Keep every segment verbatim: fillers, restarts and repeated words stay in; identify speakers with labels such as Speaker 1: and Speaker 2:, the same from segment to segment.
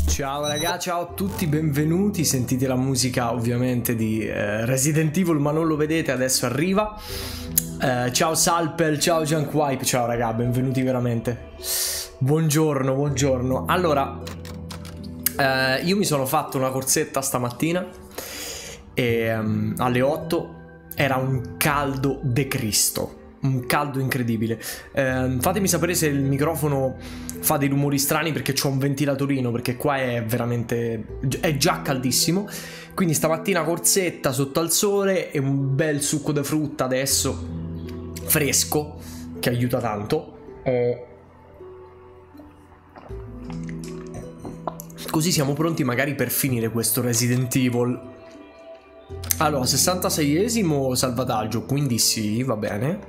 Speaker 1: Ciao ragazzi, ciao a tutti, benvenuti. Sentite la musica ovviamente di eh, Resident Evil, ma non lo vedete, adesso arriva. eh, Ciao Salpel, ciao Junkwipe, ciao raga, benvenuti veramente. Buongiorno, buongiorno. Allora, eh, io mi sono fatto una corsetta stamattina e um, alle otto era un caldo de Cristo. Un caldo incredibile. eh, Fatemi sapere se il microfono fa dei rumori strani, perché c'ho un ventilatorino, perché qua è veramente, è già caldissimo. Quindi stamattina corsetta sotto al sole e un bel succo di frutta adesso fresco, che aiuta tanto. eh, Così siamo pronti magari per finire questo Resident Evil. Allora, sessantaseiesimo salvataggio, quindi sì, va bene.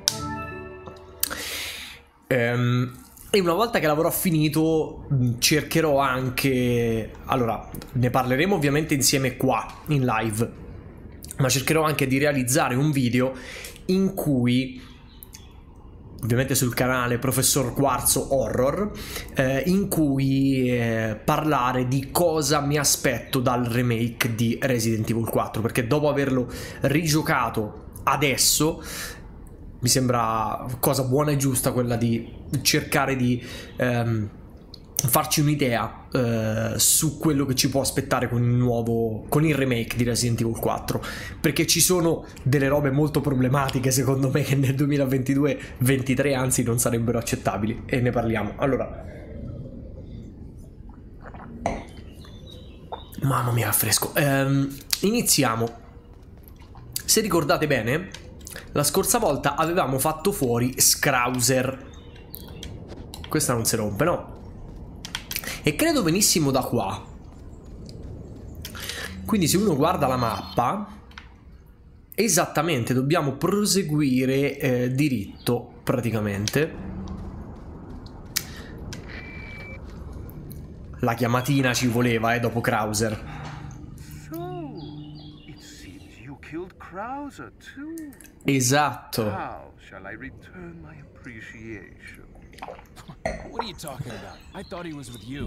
Speaker 1: Ehm, e una volta che l'avrò finito cercherò anche... Allora, ne parleremo ovviamente insieme qua, in live, ma cercherò anche di realizzare un video in cui... ovviamente sul canale Professor Quarzo Horror, eh, in cui eh, parlare di cosa mi aspetto dal remake di Resident Evil quattro, perché dopo averlo rigiocato adesso mi sembra cosa buona e giusta quella di cercare di ehm, farci un'idea eh, su quello che ci può aspettare con il nuovo, con il remake di Resident Evil quattro, perché ci sono delle robe molto problematiche secondo me che nel duemilaventidue ventitré anzi non sarebbero accettabili, e ne parliamo. Allora, mamma mia, fresco. ehm, iniziamo. Se ricordate bene, la scorsa volta avevamo fatto fuori Scrauser. Questa non si rompe, no? E credo venissimo da qua. Quindi se uno guarda la mappa, esattamente dobbiamo proseguire eh, diritto praticamente. La chiamatina ci voleva, eh, dopo Krauser.
Speaker 2: So, it seems you killed Krauser too.
Speaker 1: Esatto.
Speaker 2: How shall I return my appreciation?
Speaker 3: What are you talking about? I thought he was with you.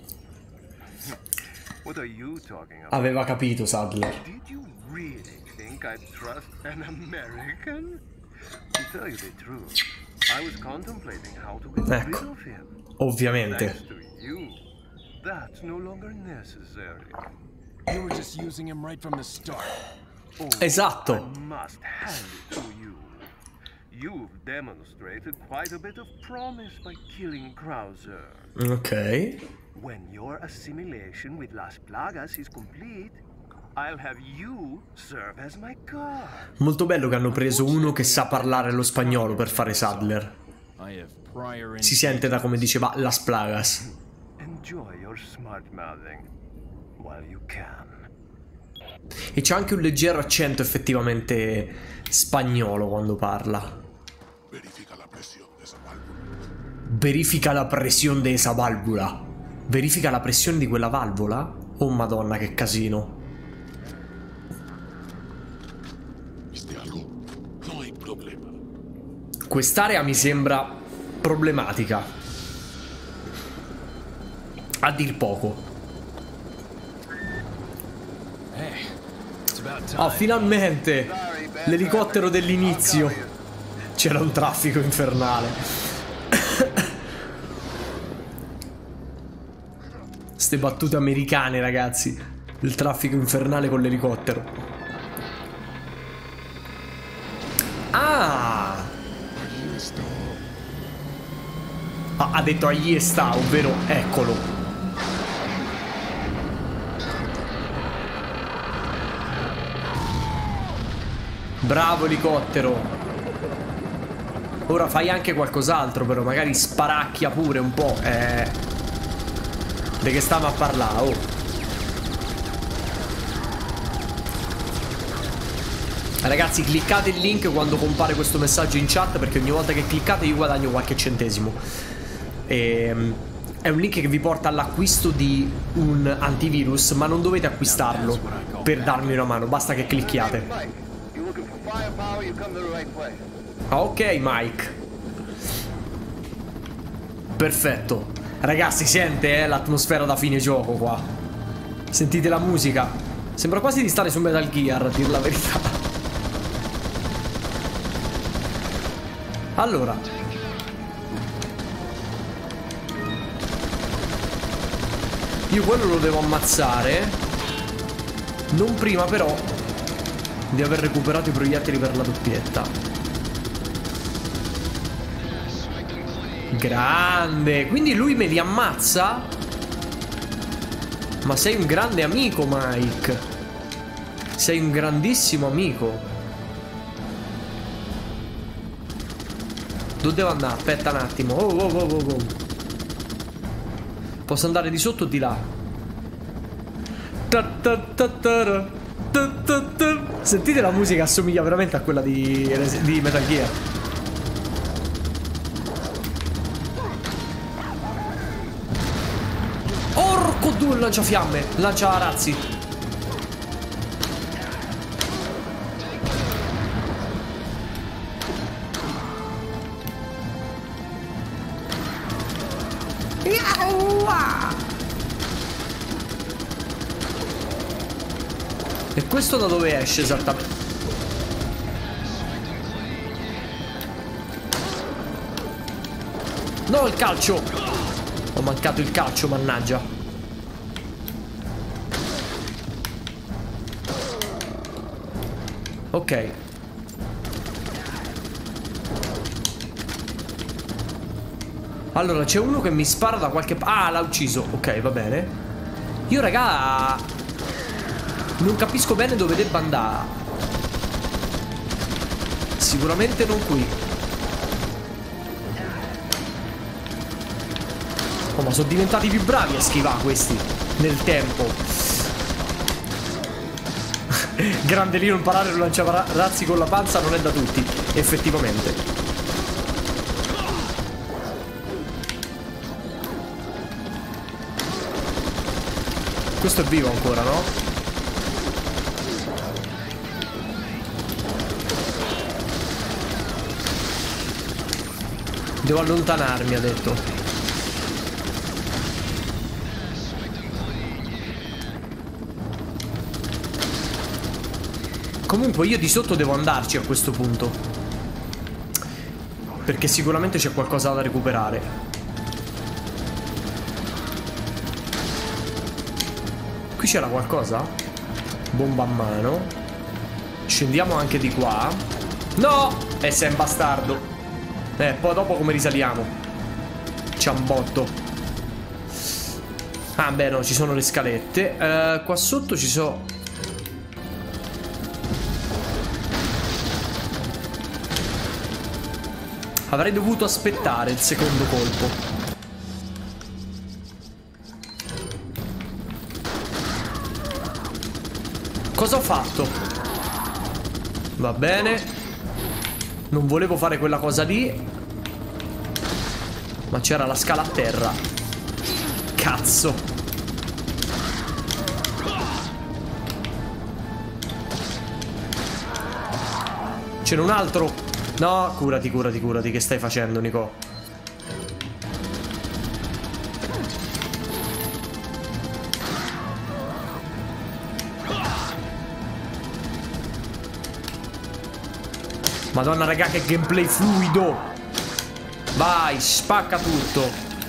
Speaker 2: What are you talking about?
Speaker 1: Aveva capito Sadler.
Speaker 2: Did you really think I'd trust an American? To tell you the truth, I was contemplating how to get rid
Speaker 1: Ecco,
Speaker 2: of him.
Speaker 1: ovviamente.
Speaker 2: Thanks to you, that's no longer necessary.
Speaker 3: You were just using him right from the start.
Speaker 2: Oh,
Speaker 1: Esatto.
Speaker 2: I must hand it to you. You've demonstrated quite a bit of promise by killing Krauser.
Speaker 1: Ok.
Speaker 2: When your assimilation with Las Plagas is complete, I'll have you serve as my guard.
Speaker 1: Molto bello che hanno preso uno che sa parlare lo spagnolo per fare Sadler.
Speaker 3: I have prior
Speaker 1: Si sente da come diceva Las Plagas.
Speaker 2: Enjoy your smart mouthing while you can.
Speaker 1: E c'è anche un leggero accento effettivamente spagnolo quando parla.
Speaker 4: Verifica la presión de esa válvula.
Speaker 1: Verifica la pressione di esa valvola. Verifica la pressione di quella valvola? Oh madonna, che casino.
Speaker 4: ¿Viste algo? No hay problema.
Speaker 1: Quest'area mi sembra problematica, a dir poco.
Speaker 3: Hey, it's about time.
Speaker 1: Oh, finalmente l'elicottero dell'inizio. C'era un traffico infernale. Ste battute americane, ragazzi. Il traffico infernale con l'elicottero. Ah! Ah, ha detto agli sta, ovvero eccolo. Bravo elicottero. Ora fai anche qualcos'altro, però magari sparacchia pure un po'. Eh. De che stiamo a parlare, oh. Ragazzi, cliccate il link quando compare questo messaggio in chat, perché ogni volta che cliccate io guadagno qualche centesimo. E, è un link che vi porta all'acquisto di un antivirus, ma non dovete acquistarlo per darmi una mano, basta che clicchiate. Ok, Mike. Perfetto. Ragazzi, sente eh, l'atmosfera da fine gioco qua. Sentite la musica. Sembra quasi di stare su Metal Gear, a dir la verità. Allora, io quello lo devo ammazzare. Non prima però di aver recuperato i proiettili per la doppietta. Grande. Quindi lui me li ammazza? Ma sei un grande amico, Mike. Sei un grandissimo amico. Dove devo andare? Aspetta un attimo. Oh, oh, oh, oh, oh. Posso andare di sotto o di là? Ta ta ta ta ta ta ta. Sentite la musica, assomiglia veramente a quella di, di Metal Gear. Orco due, lancia fiamme, lancia razzi. E questo da dove esce esattamente? No, il calcio! Ho mancato il calcio, mannaggia. Ok. Allora, c'è uno che mi spara da qualche... Ah, l'ha ucciso. Ok, va bene. Io, raga... non capisco bene dove debba andare. Sicuramente non qui. Oh, ma sono diventati più bravi a schivare questi nel tempo. Grande lì, imparare a lanciare razzi con la panza non è da tutti, effettivamente. Questo è vivo ancora, no? Devo allontanarmi, ha detto. Comunque io di sotto devo andarci a questo punto, perché sicuramente c'è qualcosa da recuperare. Qui c'era qualcosa? Bomba a mano. Scendiamo anche di qua. No! E sei un bastardo. Eh, poi dopo come risaliamo? Ciambotto. Ah, beh, no, ci sono le scalette. uh, Qua sotto ci sono... Avrei dovuto aspettare il secondo colpo. Cosa ho fatto? Va bene. Non volevo fare quella cosa lì, ma c'era la scala a terra. Cazzo. C'era un altro. No, curati, curati, curati. Che stai facendo, Nico? Madonna, raga, che gameplay fluido. Vai, spacca tutto.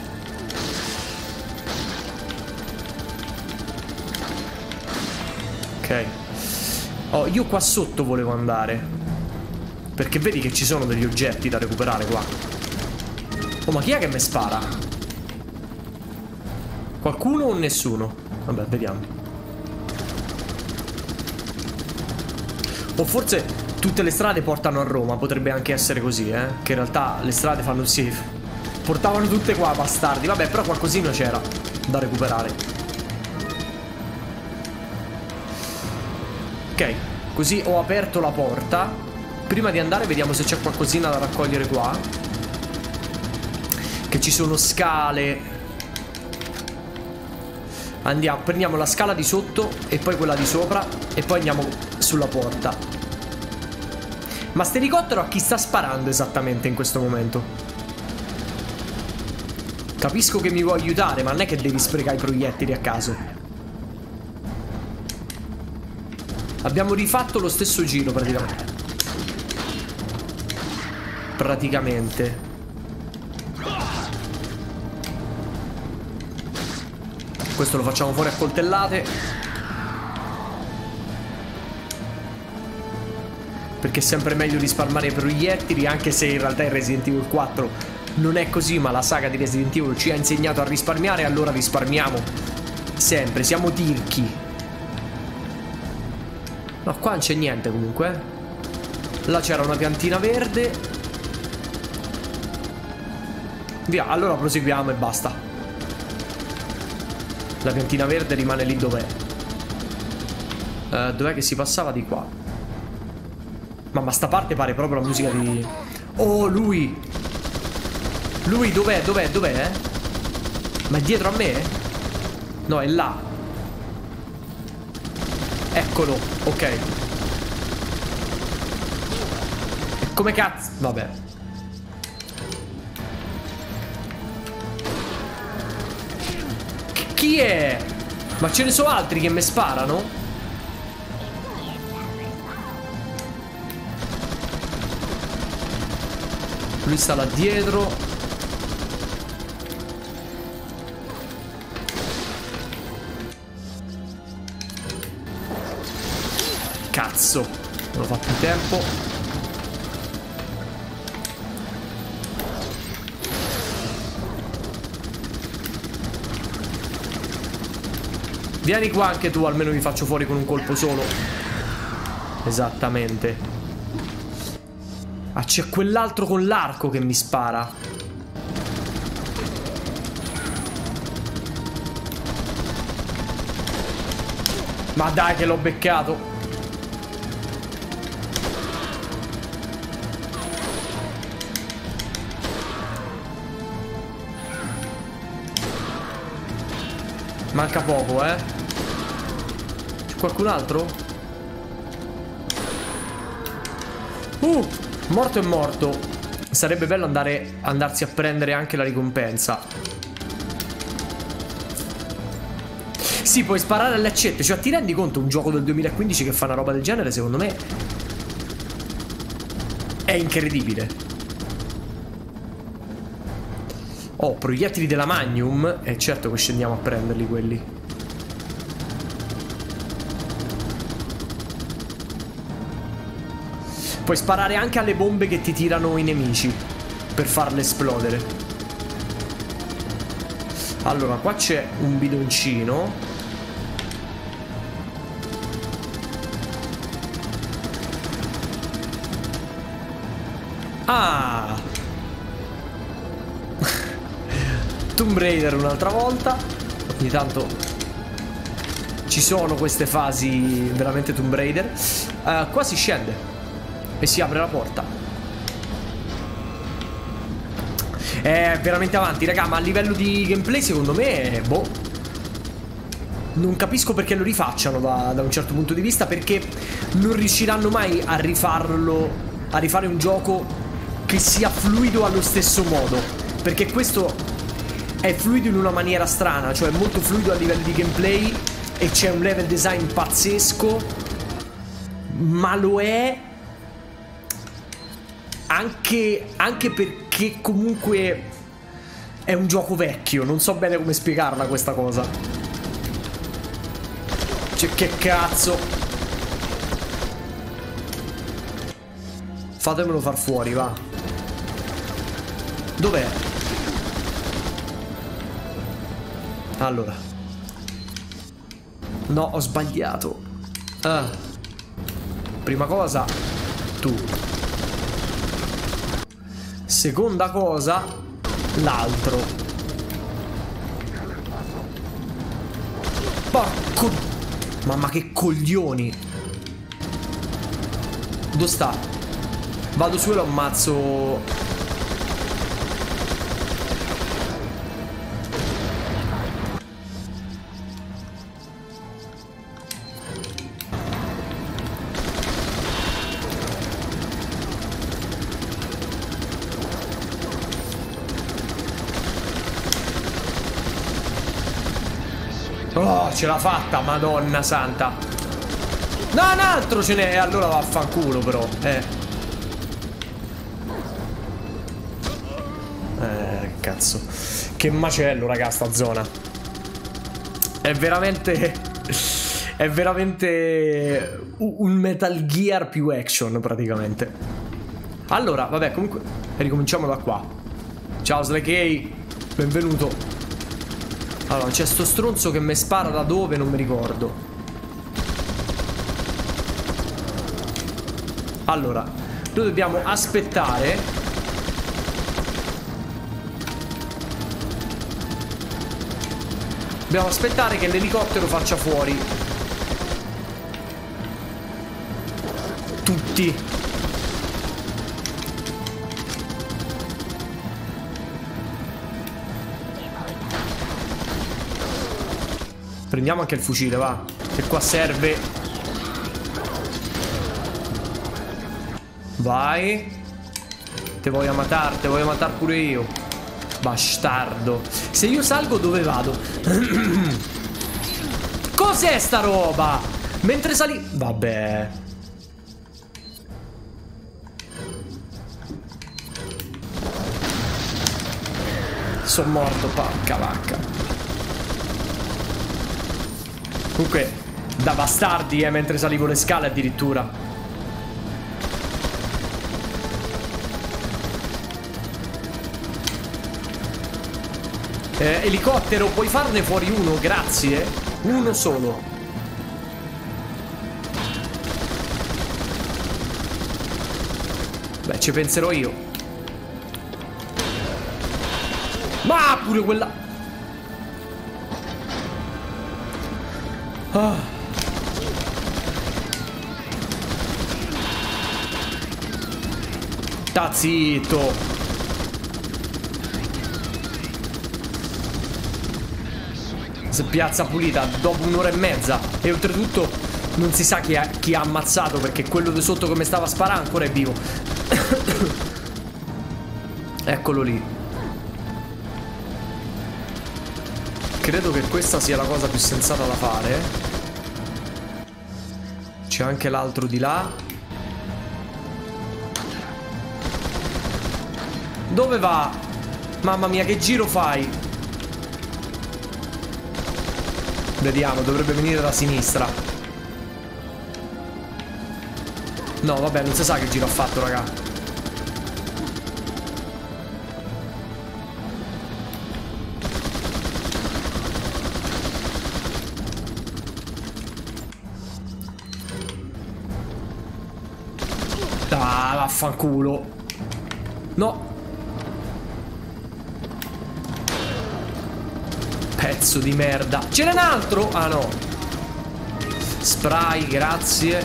Speaker 1: Ok. Oh, io qua sotto volevo andare, perché vedi che ci sono degli oggetti da recuperare qua. Oh, ma chi è che mi spara? Qualcuno o nessuno? Vabbè, vediamo. O forse tutte le strade portano a Roma. Potrebbe anche essere così, eh. Che in realtà le strade fanno sì, portavano tutte qua, bastardi. Vabbè, però qualcosina c'era da recuperare. Ok, così ho aperto la porta. Prima di andare vediamo se c'è qualcosina da raccogliere qua. Che ci sono scale. Andiamo, prendiamo la scala di sotto e poi quella di sopra e poi andiamo sulla porta. Ma sto elicottero a chi sta sparando esattamente in questo momento? Capisco che mi vuoi aiutare, ma non è che devi sprecare i proiettili a caso. Abbiamo rifatto lo stesso giro praticamente. Praticamente. Questo lo facciamo fuori a coltellate. Perché è sempre meglio risparmiare i proiettili, anche se in realtà in Resident Evil quattro non è così, ma la saga di Resident Evil ci ha insegnato a risparmiare, allora risparmiamo sempre, siamo tirchi. No, qua non c'è niente comunque. Là c'era una piantina verde. Via, allora proseguiamo e basta. La piantina verde rimane lì dov'è. uh, Dov'è che si passava? Di qua. Ma, ma sta parte pare proprio la musica di... Oh, lui! Lui dov'è? Dov'è? Dov'è? Ma è dietro a me? No, è là. Eccolo, ok. E come cazzo? Vabbè. Ch- chi è? Ma ce ne sono altri che mi sparano? Lui sta là dietro. Cazzo, non ho fatto in tempo. Vieni qua anche tu, almeno mi faccio fuori con un colpo solo. Esattamente. Ah, c'è quell'altro con l'arco che mi spara. Ma dai che l'ho beccato. Manca poco, eh. C'è qualcun altro? Uh, morto è morto. Sarebbe bello andare andarsi a prendere anche la ricompensa. Sì, puoi sparare alle accette. Cioè, ti rendi conto un gioco del duemilaquindici che fa una roba del genere? Secondo me è incredibile. Oh, proiettili della Magnum. E certo che scendiamo a prenderli quelli. Puoi sparare anche alle bombe che ti tirano i nemici per farle esplodere. Allora, qua c'è un bidoncino. Ah! Tomb Raider un'altra volta. Ogni tanto ci sono queste fasi veramente Tomb Raider. uh, Qua si scende e si apre la porta. È veramente avanti, raga. Ma a livello di gameplay secondo me, boh, non capisco perché lo rifacciano da, da un certo punto di vista. Perché non riusciranno mai a rifarlo, a rifare un gioco che sia fluido allo stesso modo. Perché questo è fluido in una maniera strana, cioè molto fluido a livello di gameplay e c'è un level design pazzesco, ma lo è anche, anche perché comunque è un gioco vecchio. Non so bene come spiegarla questa cosa. Cioè, che cazzo. Fatemelo far fuori, va. Dov'è? Allora. No, ho sbagliato. Ah. Prima cosa, tu. Seconda cosa, l'altro. Porco. Mamma che coglioni. Dove sta? Vado su e lo ammazzo. Oh, ce l'ha fatta, madonna santa. No, un altro ce n'è. Allora vaffanculo però. Eh. Eh, cazzo. Che macello, raga, sta zona. È veramente... È veramente un Metal Gear più action, praticamente. Allora, vabbè, comunque ricominciamo da qua. Ciao Slakey, benvenuto. Allora, c'è sto stronzo che mi spara da dove, non mi ricordo. Allora, noi dobbiamo aspettare. Dobbiamo aspettare che l'elicottero faccia fuori tutti. Prendiamo anche il fucile, va. Che qua serve. Vai. Te voglio matare, te voglio matare pure io. Bastardo. Se io salgo dove vado? Cos'è sta roba? Mentre sali... Vabbè. Sono morto, porca vacca. Comunque, da bastardi, eh, mentre salivo le scale addirittura. Eh, elicottero, puoi farne fuori uno, grazie. Uno solo. Beh, ci penserò io. Ma pure quella... Ah. Sta zitto. Se piazza pulita dopo un'ora e mezza. E oltretutto non si sa chi ha, chi ha ammazzato, perché quello di sotto che mi stava sparando ancora è vivo. Eccolo lì. Credo che questa sia la cosa più sensata da fare. C'è anche l'altro di là. Dove va? Mamma mia, che giro fai? Vediamo, dovrebbe venire da sinistra. No, vabbè, non si sa che giro ha fatto, raga. Ah, vaffanculo. No. Pezzo di merda. Ce n'è un altro? Ah no. Spray, grazie.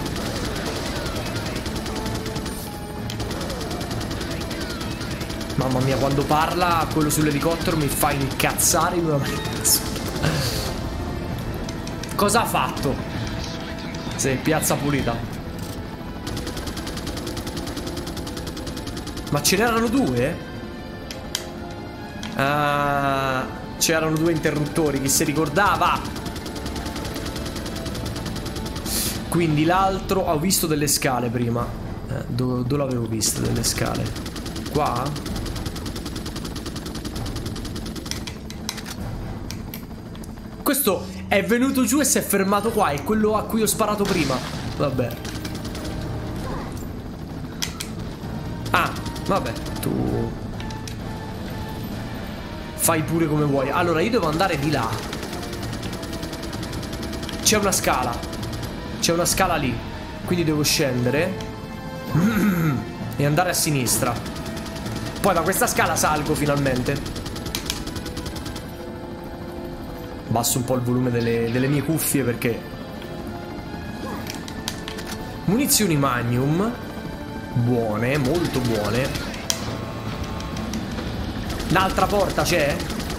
Speaker 1: Mamma mia, quando parla quello sull'elicottero mi fa incazzare in una maniera. Cosa ha fatto? Sì, piazza pulita. Ma ce n'erano due? Ah, c'erano due interruttori, chi si ricordava? Quindi l'altro... Ho visto delle scale prima. eh, Dove, dove l'avevo visto delle scale? Qua? Questo è venuto giù e si è fermato qua. È quello a cui ho sparato prima. Vabbè. Ah, vabbè, tu fai pure come vuoi. Allora io devo andare di là. C'è una scala. C'è una scala lì. Quindi devo scendere e andare a sinistra. Poi da questa scala salgo finalmente. Basso un po' il volume delle, delle mie cuffie perché... Munizioni Magnum. Buone, molto buone. Un'altra porta c'è?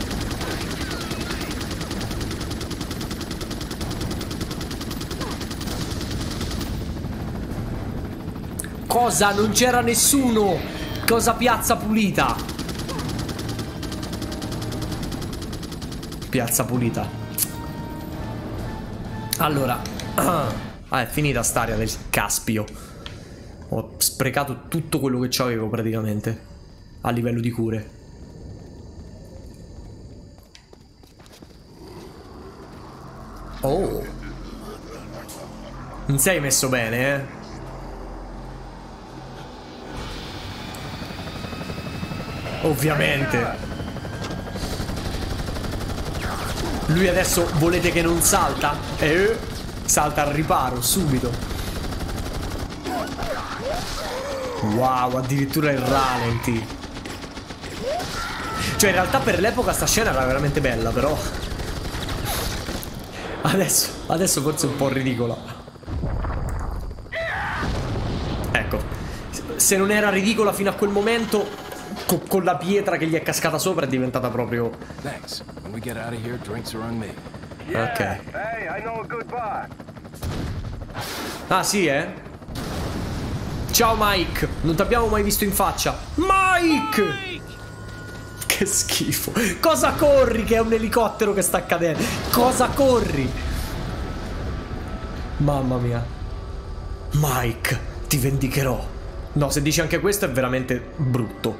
Speaker 1: Cosa? Non c'era nessuno. Cosa piazza pulita? Piazza pulita. Allora, ah, è finita st'area del Caspio. Ho sprecato tutto quello che c'avevo praticamente a livello di cure. Oh, non sei messo bene, eh? Ovviamente. Lui adesso volete che non salta? Eh, salta al riparo, subito. Wow, addirittura il ralenti. Cioè in realtà per l'epoca sta scena era veramente bella, però Adesso, adesso forse è un po' ridicola. Ecco, se non era ridicola fino a quel momento, co con la pietra che gli è cascata sopra è diventata proprio...
Speaker 3: Thanks. When we get out of here, drinks are on me.
Speaker 1: Ok.
Speaker 2: Hey, I know a good bar.
Speaker 1: Ah sì, eh? Ciao Mike, non ti abbiamo mai visto in faccia. Mike! Mike! Che schifo. Cosa corri che è un elicottero che sta cadendo? Cosa corri? Mamma mia. Mike, ti vendicherò. No, se dici anche questo è veramente brutto.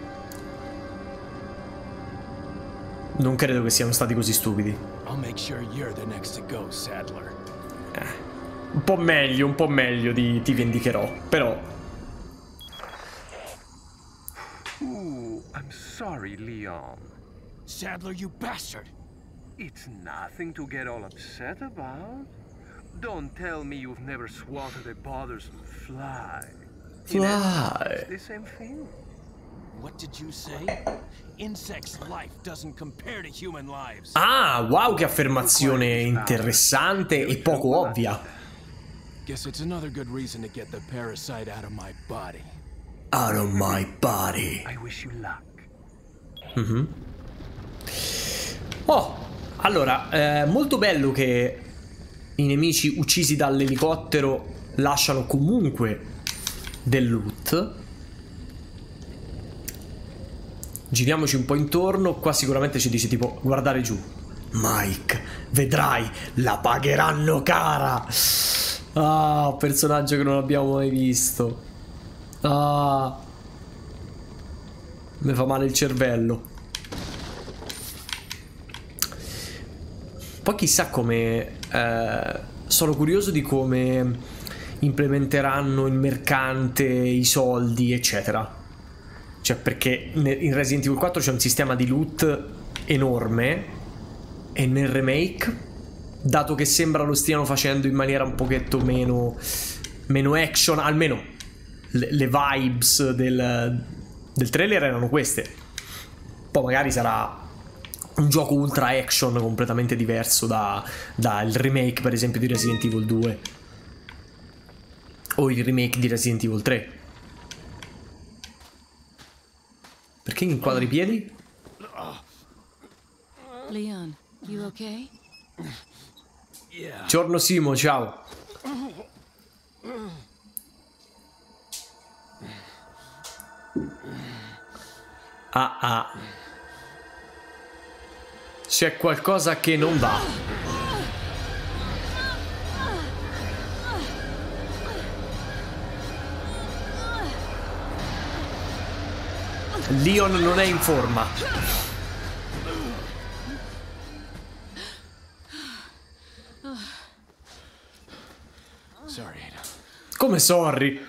Speaker 1: Non credo che siano stati così stupidi.
Speaker 3: I'll make sure you're the next to go, Sadler.
Speaker 1: Eh, un po' meglio, un po' meglio di ti vendicherò, però...
Speaker 2: Ooh, I'm sorry, Leon.
Speaker 3: Sadler, you bastard!
Speaker 2: It's nothing to get all upset about. Don't tell me you've never swatted a bothersome fly. In essence,
Speaker 1: Fly.
Speaker 2: it's the same thing.
Speaker 3: What did you say? Insects' life doesn't compare to human lives.
Speaker 1: Ah, wow, che affermazione interessante e poco ovvia.
Speaker 3: Guess it's another good reason to get the parasite out of my body.
Speaker 1: Out of my body.
Speaker 2: I wish you luck.
Speaker 1: Mm-hmm. Oh, allora, è molto bello che i nemici uccisi dall'elicottero lasciano comunque del loot. Giriamoci un po' intorno. Qua sicuramente ci dice tipo guardare giù. Mike, vedrai, la pagheranno cara. Ah, personaggio che non abbiamo mai visto. Ah, mi fa male il cervello. Poi chissà come eh, sono curioso di come implementeranno il mercante, i soldi eccetera. Cioè perché in Resident Evil quattro c'è un sistema di loot enorme e nel remake, dato che sembra lo stiano facendo in maniera un pochetto meno meno action, almeno le, le vibes del, del trailer erano queste. Poi magari sarà un gioco ultra action completamente diverso da, dal remake per esempio di Resident Evil due o il remake di Resident Evil tre. Perché inquadri i piedi?
Speaker 5: Leon, you okay?
Speaker 3: Yeah.
Speaker 1: Giorno Simo, ciao. Ah ah. C'è qualcosa che non va. Leon non è in forma.
Speaker 3: Sorry, Ada.
Speaker 1: Come sorry?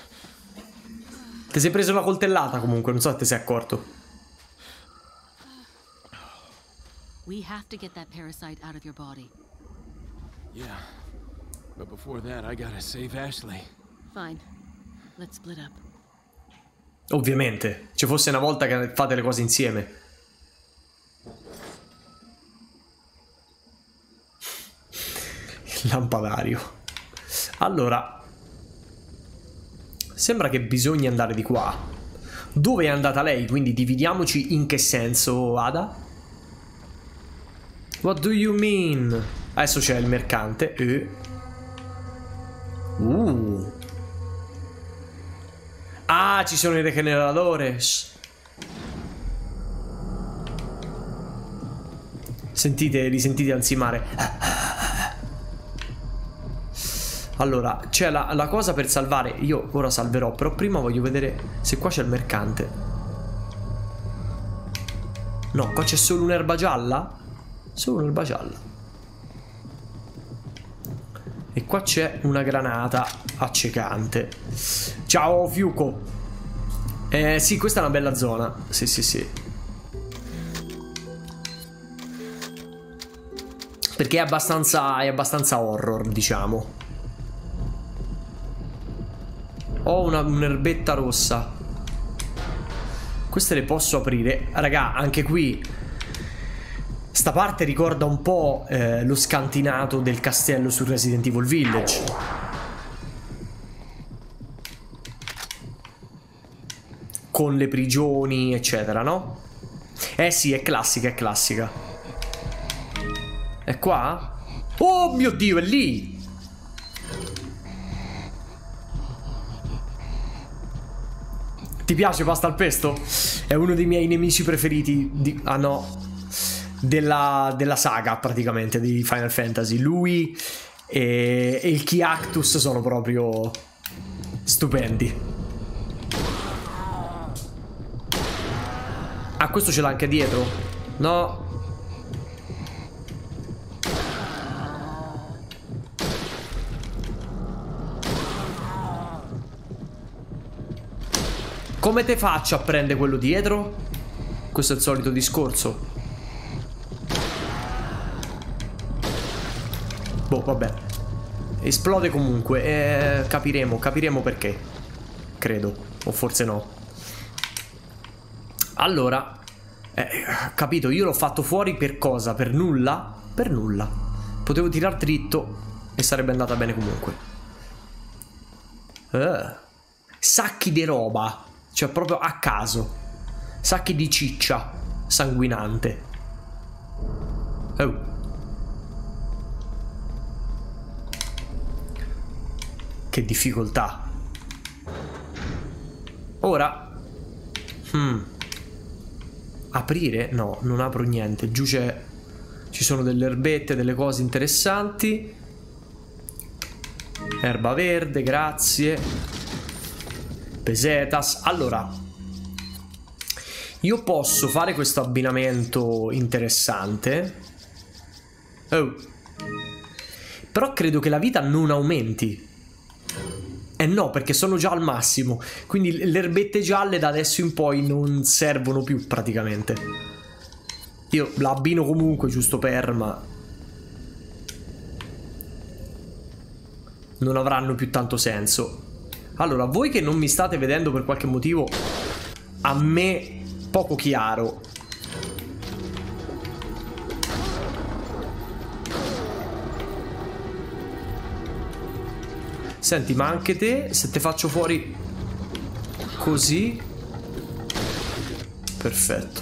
Speaker 1: Ti sei preso una coltellata comunque, non so se ti sei accorto.
Speaker 5: We have to get that parasite out of your body.
Speaker 3: Yeah. But before that, I gotta save Ashley.
Speaker 5: Fine. Let's split up.
Speaker 1: Ovviamente, ci fosse una volta che fate le cose insieme. Il lampadario. Allora, sembra che bisogna andare di qua. Dove è andata lei? Quindi dividiamoci in che senso, Ada? What do you mean? Adesso c'è il mercante e... Uh... Ah, ci sono i regeneradores. Sentite, li sentite ansimare. Allora, c'è la, la cosa per salvare. Io ora salverò, però prima voglio vedere se qua c'è il mercante. No, qua c'è solo un'erba gialla. Solo un'erba gialla. E qua c'è una granata accecante. Ciao Fiuco. Eh sì, questa è una bella zona. Sì, sì, sì. Perché è abbastanza, è abbastanza horror, diciamo. Ho una, un'erbetta rossa. Queste le posso aprire. Raga, anche qui sta parte ricorda un po' eh, lo scantinato del castello su Resident Evil Village. Con le prigioni, eccetera, no? Eh sì, è classica, è classica. È qua? Oh mio Dio, è lì! Ti piace pasta al pesto? È uno dei miei nemici preferiti di... Ah no... Della, della saga praticamente di Final Fantasy. Lui e, e il Kiactus sono proprio stupendi. Ah, questo ce l'ha anche dietro? No. Come te faccio a prendere quello dietro? Questo è il solito discorso. Boh, vabbè. Esplode comunque. eh, Capiremo, capiremo perché. Credo, o forse no. Allora eh, capito, io l'ho fatto fuori per cosa? Per nulla? Per nulla. Potevo tirar dritto e sarebbe andata bene comunque. eh. Sacchi di roba. Cioè proprio a caso. Sacchi di ciccia sanguinante. Oh. Che difficoltà. Ora hmm. Aprire? No, non apro niente. Giù c'è... Ci sono delle erbette, delle cose interessanti. Erba verde, grazie. Pesetas. Allora, io posso fare questo abbinamento interessante. Oh. Però credo che la vita non aumenti. Eh no, perché sono già al massimo. Quindi le erbette gialle da adesso in poi non servono più praticamente. Io la abbino comunque giusto per, ma non avranno più tanto senso. Allora, voi che non mi state vedendo per qualche motivo, a me poco chiaro, senti, ma anche te, se te faccio fuori così, perfetto.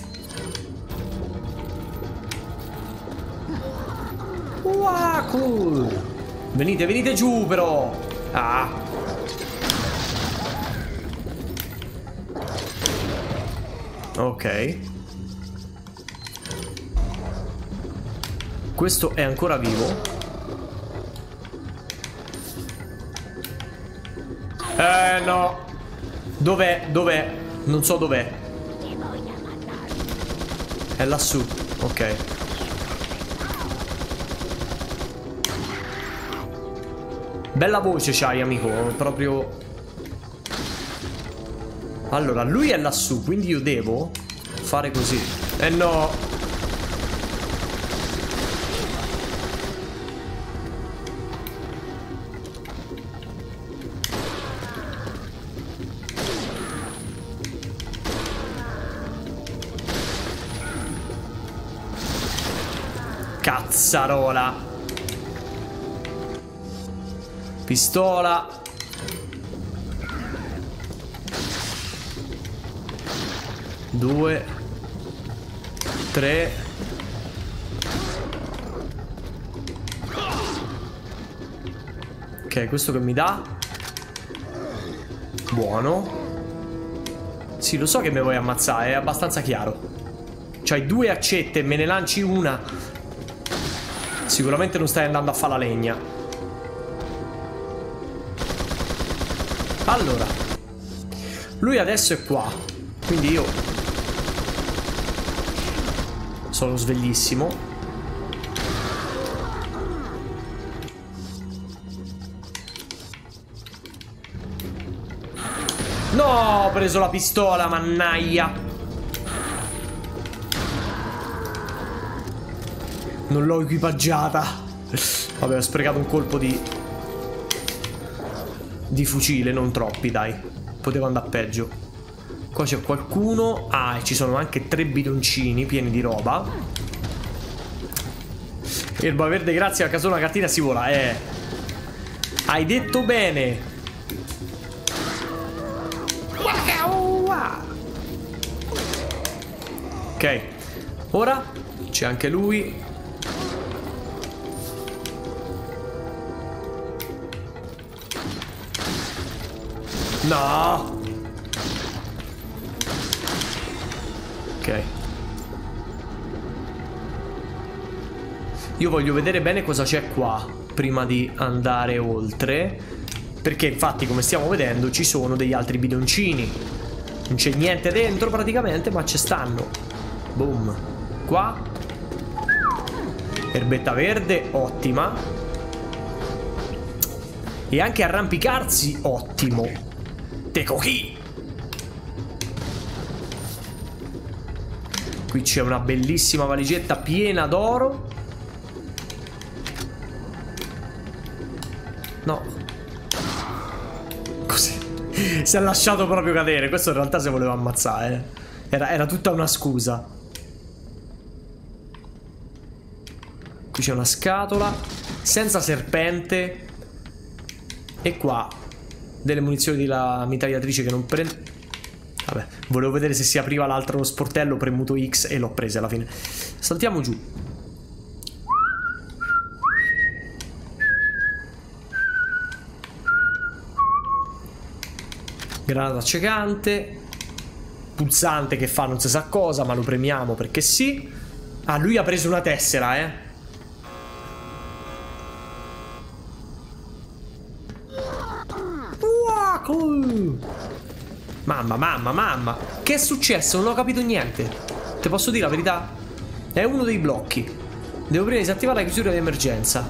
Speaker 1: Wow, cool. Venite, venite giù però. Ah. Ok. Questo è ancora vivo. Eh no. Dov'è? Dov'è? Non so dov'è. È lassù. Ok. Bella voce c'hai, amico. Proprio. Allora, lui è lassù, quindi io devo fare così. Eh no. Cazzarola. Pistola. Due. Tre. Ok, questo che mi dà? Buono. Sì, lo so che mi vuoi ammazzare, è abbastanza chiaro. C'hai due accette e me ne lanci una. Sicuramente non stai andando a fare la legna. Allora, lui adesso è qua, quindi io sono sveglissimo. No, ho preso la pistola, mannaia. Non l'ho equipaggiata. Vabbè, ho sprecato un colpo di Di fucile, non troppi, dai. Poteva andare peggio. Qua c'è qualcuno. Ah, e ci sono anche tre bidoncini pieni di roba. Erba verde, grazie, a caso una cartina si vola. Eh, hai detto bene. Ok, ora c'è anche lui. No. Ok. Io voglio vedere bene cosa c'è qua prima di andare oltre, perché infatti, come stiamo vedendo, ci sono degli altri bidoncini. Non c'è niente dentro praticamente, ma ci stanno. Boom. Qua erbetta verde, ottima. E anche arrampicarsi, ottimo. Teco qui. Qui c'è una bellissima valigetta piena d'oro. No. Così. Si è lasciato proprio cadere. Questo in realtà si voleva ammazzare. Era, era tutta una scusa. Qui c'è una scatola senza serpente. E qua delle munizioni della mitragliatrice che non prendo. Vabbè, volevo vedere se si apriva l'altro sportello, premuto X e l'ho presa alla fine. Saltiamo giù. Granata accecante. Pulsante che fa non si sa cosa, ma lo premiamo perché sì. Ah, lui ha preso una tessera, eh. Mamma, mamma, mamma. Che è successo? Non ho capito niente. Ti posso dire la verità? È uno dei blocchi. Devo prima disattivare la chiusura di emergenza.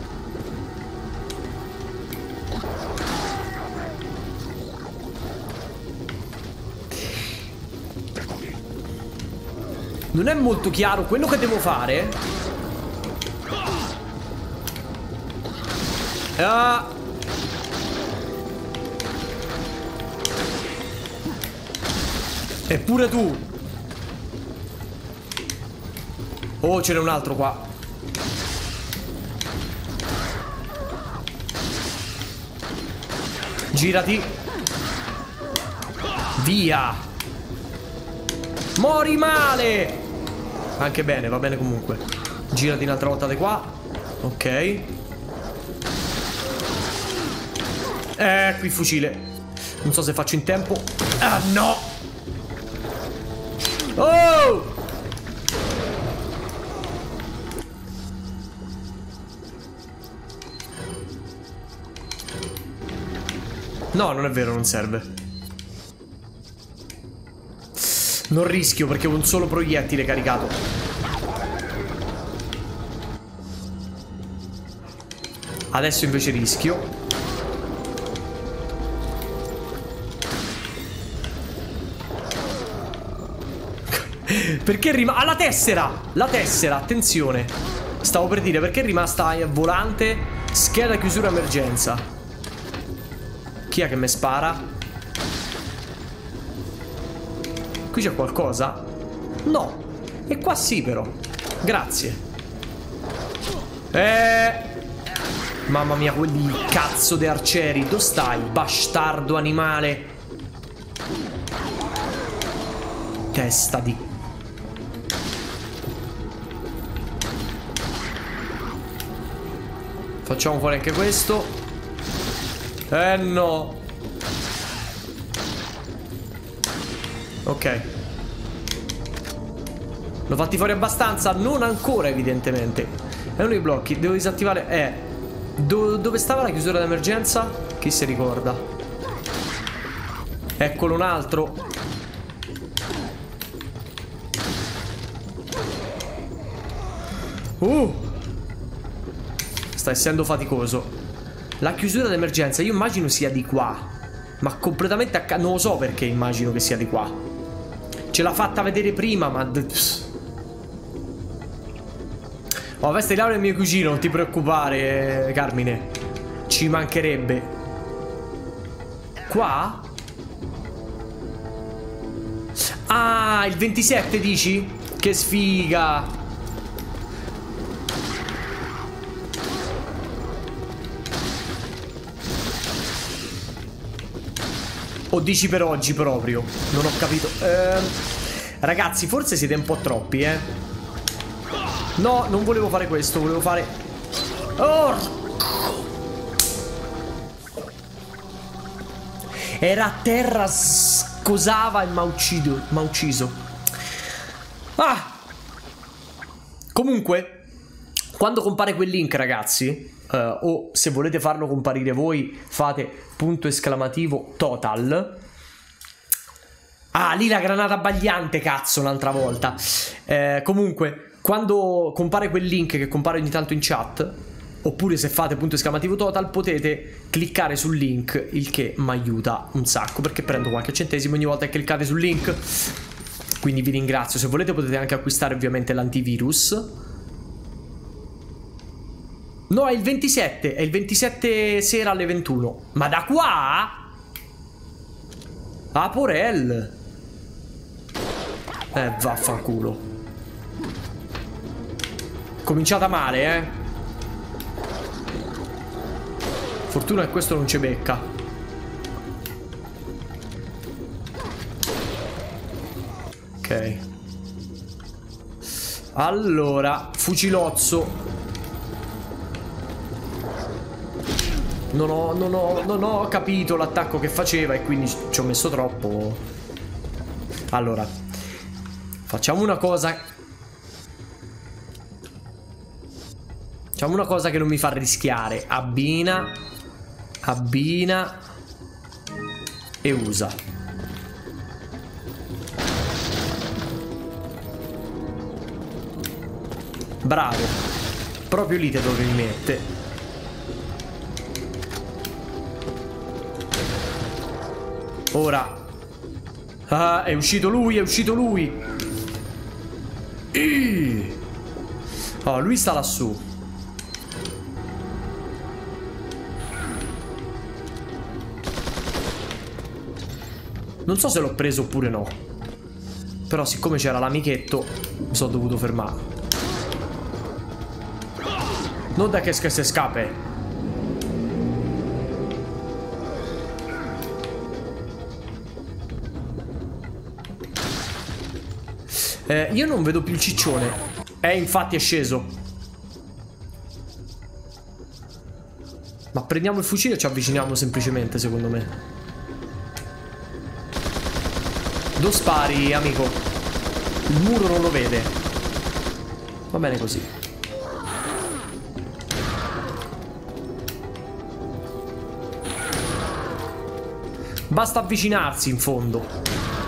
Speaker 1: Non è molto chiaro quello che devo fare. Ah. Eppure tu. Oh, ce n'è un altro qua. Girati. Via. Mori male. Anche bene, va bene comunque. Girati un'altra volta di qua. Ok. Eh, qui fucile. Non so se faccio in tempo. Ah, no. Oh! No, non è vero, non serve. Non rischio perché ho un solo proiettile caricato. Adesso invece rischio. Perché rimane... Ah, la tessera! La tessera, attenzione. Stavo per dire, perché è rimasta volante? Scheda chiusura emergenza. Chi è che mi spara? Qui c'è qualcosa? No. E qua sì però. Grazie. Eh... Mamma mia, quelli cazzo di arcieri. Dove stai, bastardo animale? Testa di... Facciamo fuori anche questo. Eh no. Ok. L'ho fatti fuori abbastanza? Non ancora evidentemente. È uno dei blocchi. Devo disattivare. Eh do Dove stava la chiusura d'emergenza? Chi si ricorda? Eccolo un altro. Uh Sta essendo faticoso. La chiusura d'emergenza io immagino sia di qua, ma completamente a ca... non lo so perché immagino che sia di qua. Ce l'ha fatta vedere prima, ma... Oh, veste Laura è mio cugino, non ti preoccupare, Carmine. Ci mancherebbe. Qua? Ah, il ventisette dici? Che sfiga. O dici per oggi proprio? Non ho capito. eh, Ragazzi, forse siete un po' troppi, eh. No, non volevo fare questo. Volevo fare... Oh! Era a terra, scosava e m'ha ucciso. M'ha ucciso. Ah! Comunque, quando compare quel link, ragazzi, uh, o se volete farlo comparire voi, fate punto esclamativo total. Ah, lì la granata bagliante, cazzo, un'altra volta. Eh, comunque, quando compare quel link che compare ogni tanto in chat, oppure se fate punto esclamativo total, potete cliccare sul link, il che mi aiuta un sacco, perché prendo qualche centesimo ogni volta che cliccate sul link. Quindi vi ringrazio. Se volete potete anche acquistare ovviamente l'antivirus. No, è il ventisette, è il ventisette sera alle ventuno. Ma da qua? Ah, porel. Eh, vaffanculo. Cominciata male, eh. Fortuna che questo non ci becca. Ok. Allora, fucilozzo. Non ho, non ho, non ho capito l'attacco che faceva e quindi ci ho messo troppo. Allora, facciamo una cosa. Facciamo una cosa che non mi fa rischiare. Abbina, abbina e usa. Bravo. Proprio lì te lo rimette. Ora. Ah, è uscito lui, è uscito lui. Oh, lui sta lassù. Non so se l'ho preso oppure no. Però siccome c'era l'amichetto mi sono dovuto fermare. Non da che se scappe. Eh, io non vedo più il ciccione. Eh, infatti è sceso. Ma prendiamo il fucile e ci avviciniamo semplicemente, secondo me. Due spari, amico. Il muro non lo vede. Va bene così. Basta avvicinarsi, in fondo.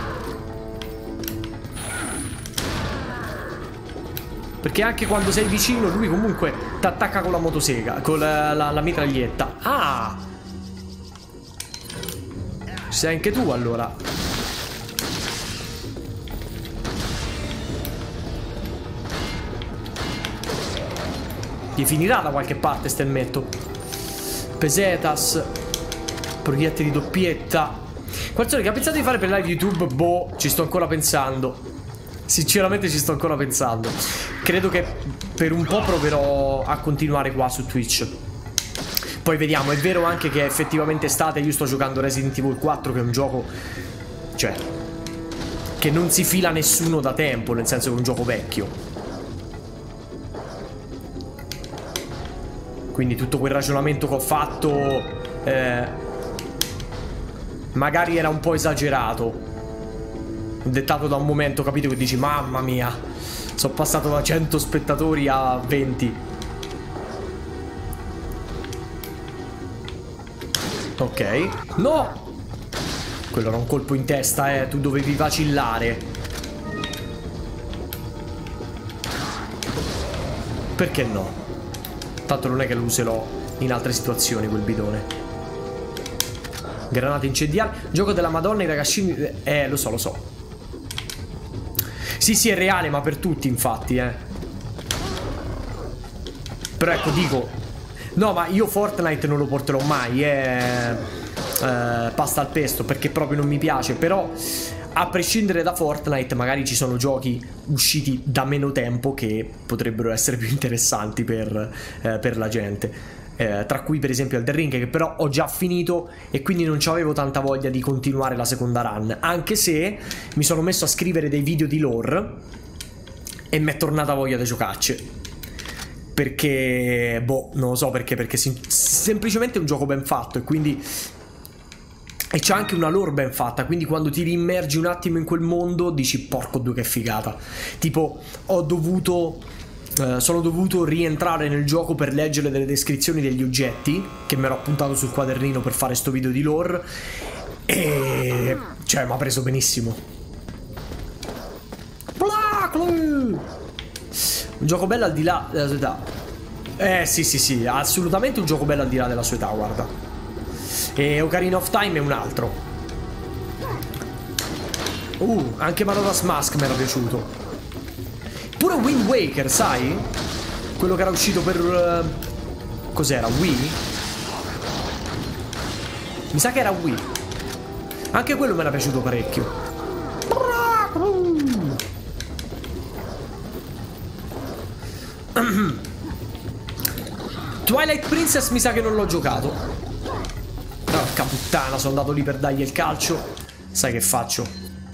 Speaker 1: Perché anche quando sei vicino lui comunque ti attacca con la motosega, con la, la, la mitraglietta. Ah! Sei anche tu allora. Gli finirà da qualche parte stemmetto. Pesetas. Proiettili doppietta. Qualcosa che ha pensato di fare per live YouTube? Boh, ci sto ancora pensando. Sinceramente ci sto ancora pensando. Credo che per un po' proverò a continuare qua su Twitch. Poi vediamo. È vero anche che effettivamente estate io sto giocando Resident Evil quattro, che è un gioco, cioè, che non si fila nessuno da tempo, nel senso che è un gioco vecchio. Quindi tutto quel ragionamento che ho fatto eh, magari era un po' esagerato, dettato da un momento, capito, che dici mamma mia, sono passato da cento spettatori a venti. Ok. No! Quello era un colpo in testa, eh. Tu dovevi vacillare. Perché no? Tanto non è che lo userò in altre situazioni quel bidone. Granate incendiarie. Gioco della Madonna, i ragazzini. Eh, lo so, lo so. Sì, sì, è reale, ma per tutti, infatti, eh. Però ecco, dico. No, ma io Fortnite non lo porterò mai, eh. Uh, pasta al pesto, perché proprio non mi piace. Però a prescindere da Fortnite magari ci sono giochi usciti da meno tempo che potrebbero essere più interessanti per, uh, per la gente, uh, tra cui per esempio Elden Ring, che però ho già finito e quindi non avevo tanta voglia di continuare la seconda run, anche se mi sono messo a scrivere dei video di lore e mi è tornata voglia di giocarci. Perché, boh, non lo so perché, perché sim semplicemente è un gioco ben fatto e quindi... E c'è anche una lore ben fatta, quindi quando ti rimmergi un attimo in quel mondo dici porco due che figata. Tipo ho dovuto eh, sono dovuto rientrare nel gioco per leggere delle descrizioni degli oggetti che mi ero appuntato sul quadernino per fare sto video di lore. E cioè mi ha preso benissimo. Un gioco bello al di là della sua età. Eh sì sì sì, assolutamente un gioco bello al di là della sua età, guarda. E Ocarina of Time è un altro. Uh, anche Majora's Mask mi era piaciuto. Pure Wind Waker, sai? Quello che era uscito per... Uh, cos'era? Wii? Mi sa che era Wii. Anche quello mi era piaciuto parecchio. Twilight Princess mi sa che non l'ho giocato. Porca puttana, sono andato lì per dargli il calcio. Sai che faccio?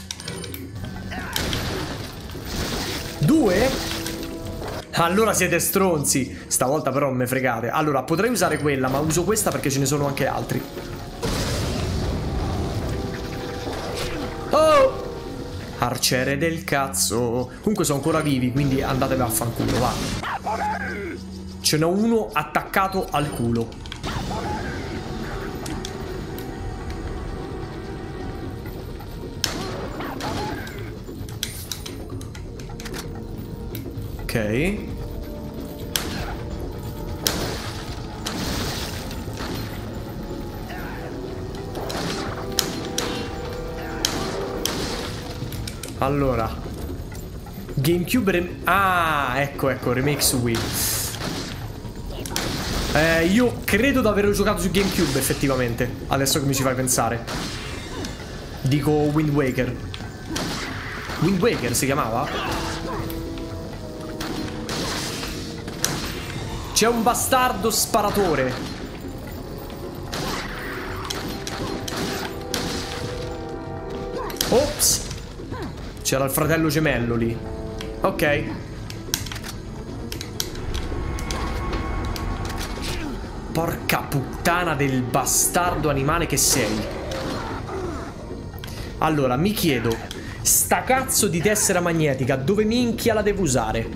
Speaker 1: Due? Allora siete stronzi. Stavolta però non me fregate. Allora potrei usare quella, ma uso questa perché ce ne sono anche altri. Oh! Arciere del cazzo. Comunque sono ancora vivi, quindi andatevi a fanculo, va. Ce n'è uno attaccato al culo. Ok. Allora GameCube. Ah, ecco, ecco, remake su Wii. Eh, io credo di averlo giocato su GameCube, effettivamente. Adesso che mi ci fai pensare. Dico Wind Waker. Wind Waker si chiamava? C'è un bastardo sparatore. Ops. C'era il fratello gemello lì. Ok. Porca puttana del bastardo animale che sei. Allora, mi chiedo, sta cazzo di tessera magnetica dove minchia la devo usare?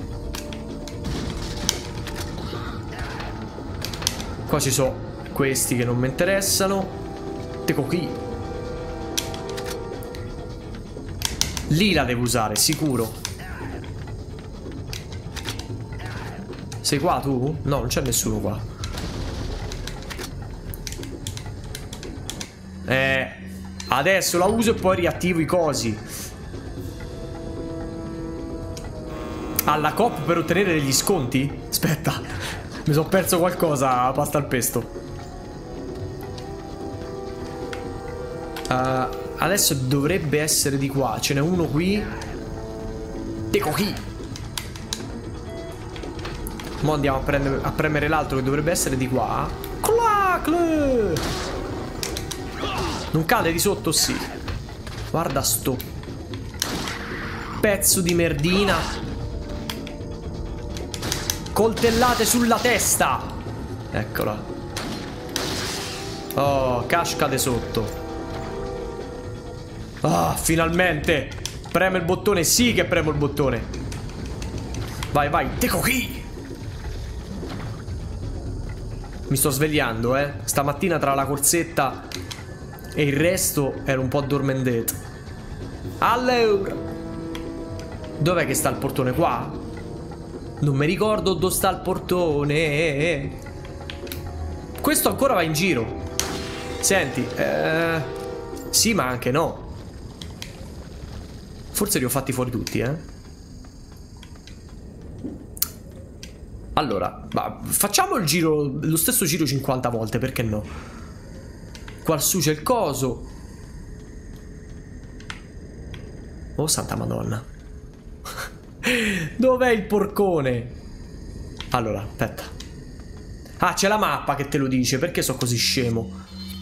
Speaker 1: Qua ci sono questi che non mi interessano. Teco qui. Lì la devo usare, sicuro. Sei qua tu? No, non c'è nessuno qua. Eh, adesso la uso e poi riattivo i cosi. Alla coop per ottenere degli sconti? Aspetta. Mi sono perso qualcosa a pasta al pesto. uh, Adesso dovrebbe essere di qua. Ce n'è uno qui. Teco qui. Mo andiamo a, prendere, a premere l'altro che dovrebbe essere di qua. Clacle. Non cade di sotto? Sì. Guarda sto pezzo di merdina. Coltellate sulla testa. Eccola. Oh, Cash cade sotto. Ah, oh, finalmente. Preme il bottone, sì che premo il bottone. Vai, vai, teco qui. Mi sto svegliando, eh. Stamattina tra la corsetta E il resto era un po' addormentato. Allora, dov'è che sta il portone? Qua? Non mi ricordo dove sta il portone. Questo ancora va in giro. Senti, eh... sì, ma anche no. Forse li ho fatti fuori tutti, eh. Allora, ma facciamo il giro, lo stesso giro cinquanta volte, perché no? Qua su c'è il coso. Oh, santa madonna. Dov'è il porcone? Allora, aspetta. Ah, c'è la mappa che te lo dice. Perché sono così scemo?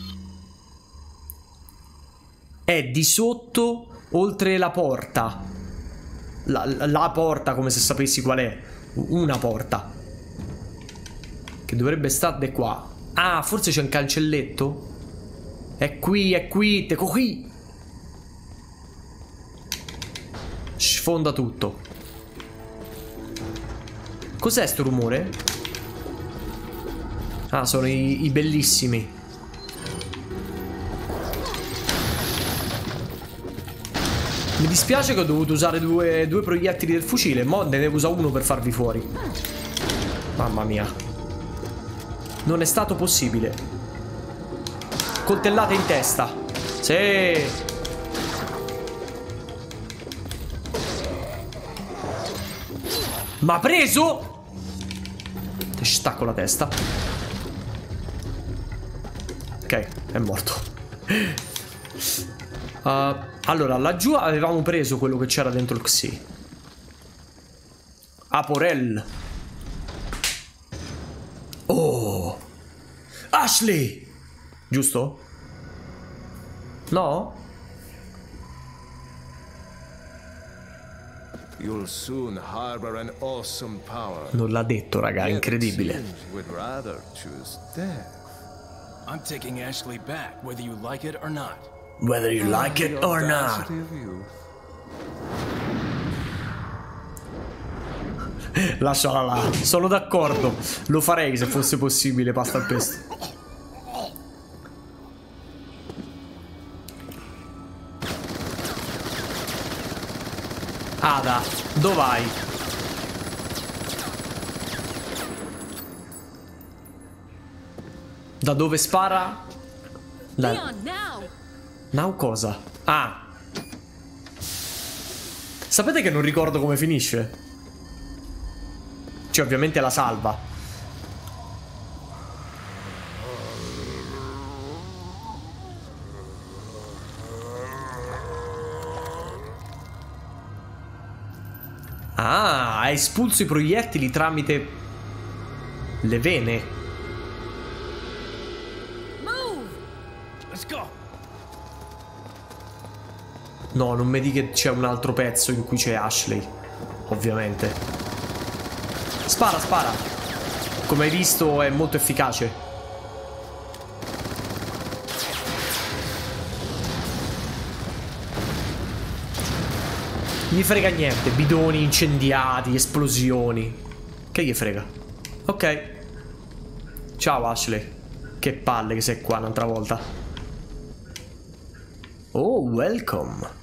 Speaker 1: È di sotto, oltre la porta. La, la, la porta, come se sapessi qual è. Una porta. Che dovrebbe stare qua. Ah, forse c'è un cancelletto? È qui, è qui, te qui. Sfonda tutto. Cos'è sto rumore? Ah, sono i, i bellissimi. Mi dispiace che ho dovuto usare due, due proiettili del fucile. Mo ne devo usare uno per farvi fuori. Mamma mia. Non è stato possibile. Coltellate in testa. Sì. Ma preso? Ti stacco la testa. Ok, è morto. uh, Allora, laggiù avevamo preso quello che c'era dentro il Xi. Aporel. Oh, Ashley. Giusto? No?
Speaker 6: You'll soon harbor an awesome power.
Speaker 1: Non l'ha detto, raga, incredibile.
Speaker 6: Would rather choose death.
Speaker 3: I'm taking Ashley back, whether you like it or not.
Speaker 1: Whether you like it or not. Lasciala là. Sono d'accordo. Lo farei se fosse possibile, pasta al pesto. Ada, dove vai? Da dove spara? Da...
Speaker 5: Leon, now!
Speaker 1: Now cosa? Ah. Sapete che non ricordo come finisce? Cioè, ovviamente la salva. Ah, ha espulso i proiettili tramite le vene.
Speaker 3: Move! Let's go!
Speaker 1: No, non mi dica che c'è un altro pezzo in cui c'è Ashley. Ovviamente. Spara, spara. Come hai visto è molto efficace. Gli frega niente. Bidoni incendiati, esplosioni. Che gli frega? Ok. Ciao Ashley. Che palle che sei qua un'altra volta. Oh, welcome.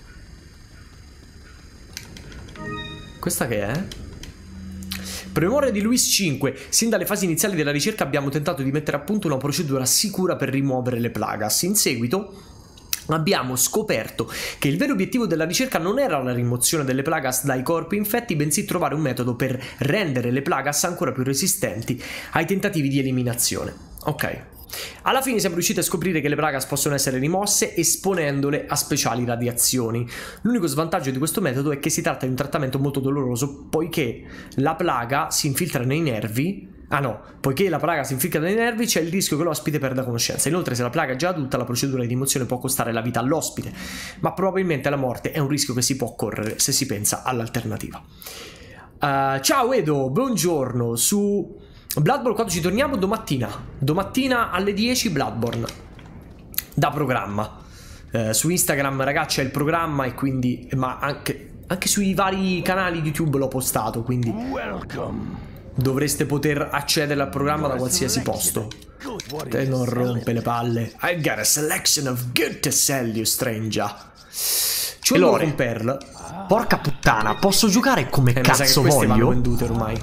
Speaker 1: Questa che è? Per memoria di Luis cinque, sin dalle fasi iniziali della ricerca abbiamo tentato di mettere a punto una procedura sicura per rimuovere le plagas. In seguito abbiamo scoperto che il vero obiettivo della ricerca non era la rimozione delle plagas dai corpi infetti, bensì trovare un metodo per rendere le plagas ancora più resistenti ai tentativi di eliminazione. Ok. Alla fine siamo riusciti a scoprire che le plagas possono essere rimosse esponendole a speciali radiazioni. L'unico svantaggio di questo metodo è che si tratta di un trattamento molto doloroso, poiché la plaga si infiltra nei nervi. Ah no, poiché la plaga si infiltra nei nervi c'è il rischio che l'ospite perda conoscenza. Inoltre, se la plaga è già adulta, la procedura di rimozione può costare la vita all'ospite, ma probabilmente la morte è un rischio che si può correre se si pensa all'alternativa. Uh, ciao Edo, buongiorno. Su Bloodborne quando ci torniamo? Domattina. Domattina alle dieci Bloodborne. Da programma. Uh, su Instagram, ragazzi, c'è il programma e quindi... Ma anche, anche sui vari canali YouTube l'ho postato, quindi...
Speaker 3: Welcome.
Speaker 1: Dovreste poter accedere al programma da qualsiasi posto. Te non rompe le palle. I got a selection of good to sell you, stranger. C'ho l'oro con Pearl.
Speaker 7: Porca puttana, posso giocare come
Speaker 1: eh, cazzo
Speaker 7: voglio?
Speaker 1: Queste vanno vendute ormai.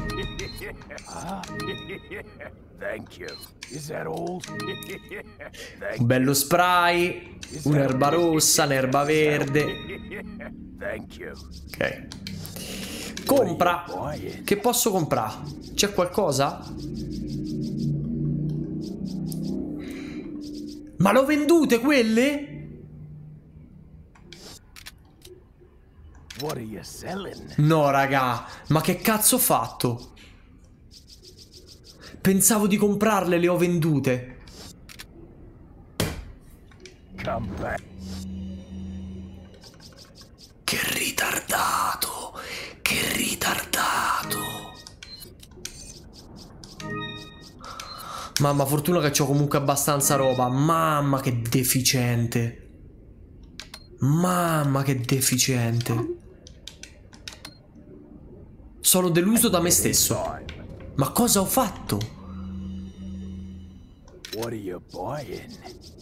Speaker 1: Un bello spray, un'erba rossa, un'erba verde. Ok. Compra. Che posso comprare? C'è qualcosa? Ma l'ho vendute quelle? No, raga, ma che cazzo ho fatto? Pensavo di comprarle, le ho vendute. Che ritardato, che ritardato. Mamma, fortuna che c'ho comunque abbastanza roba. Mamma, che deficiente. Mamma, che deficiente. Sono deluso da me stesso. Ma cosa ho fatto?
Speaker 3: What are you buying?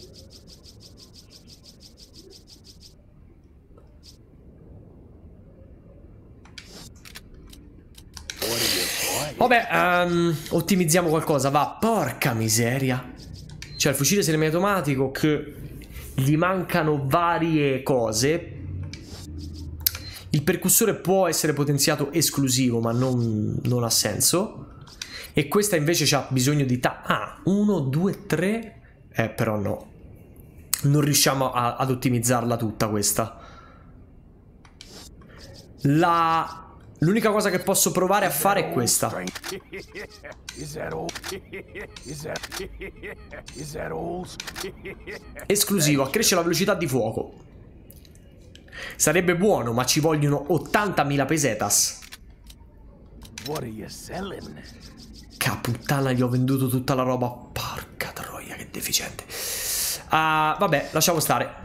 Speaker 1: Vabbè, um, ottimizziamo qualcosa, va. Porca miseria. Cioè, il fucile semiautomatico che gli mancano varie cose. Il percussore può essere potenziato esclusivo, ma non, non ha senso. E questa invece ha bisogno di ta... Ah, uno, due, tre... Eh, però no. Non riusciamo a, ad ottimizzarla tutta questa. La... L'unica cosa che posso provare a fare è questa. Esclusivo, accresce la velocità di fuoco. Sarebbe buono, ma ci vogliono ottantamila pesetas. Caputtana, gli ho venduto tutta la roba. Porca troia, che deficiente. uh, Vabbè, lasciamo stare.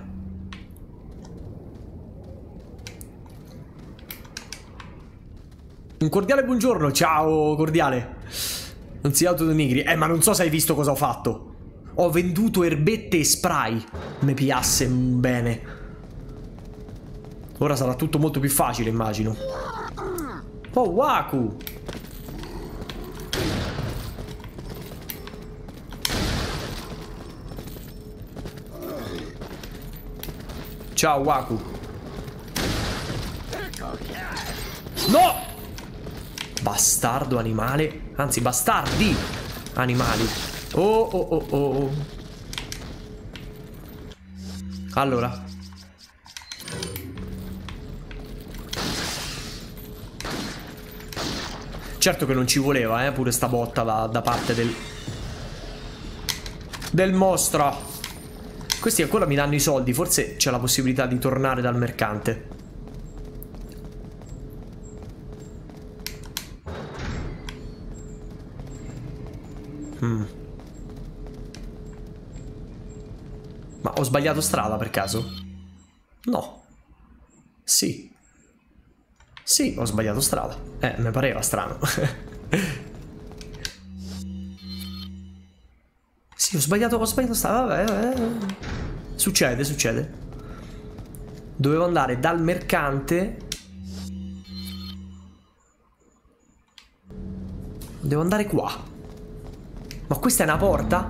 Speaker 1: Un cordiale buongiorno, ciao cordiale. Non si autodenigri. Eh, ma non so se hai visto cosa ho fatto. Ho venduto erbette e spray. Me piasse bene. Ora sarà tutto molto più facile, immagino. Oh, Waku. Ciao, Waku. No! Bastardo animale. Anzi, bastardi animali. Oh, oh, oh, oh. Allora. Certo che non ci voleva, eh, pure sta botta da, da parte del... Del mostro. Questi ancora mi danno i soldi. Forse c'è la possibilità di tornare dal mercante. Mm. Ma ho sbagliato strada per caso? No. Sì. Sì, ho sbagliato strada. Eh, mi pareva strano. Sì, ho sbagliato, ho sbagliato strada. Vabbè, vabbè. Succede, succede. Dovevo andare dal mercante. Devo andare qua. Ma questa è una porta?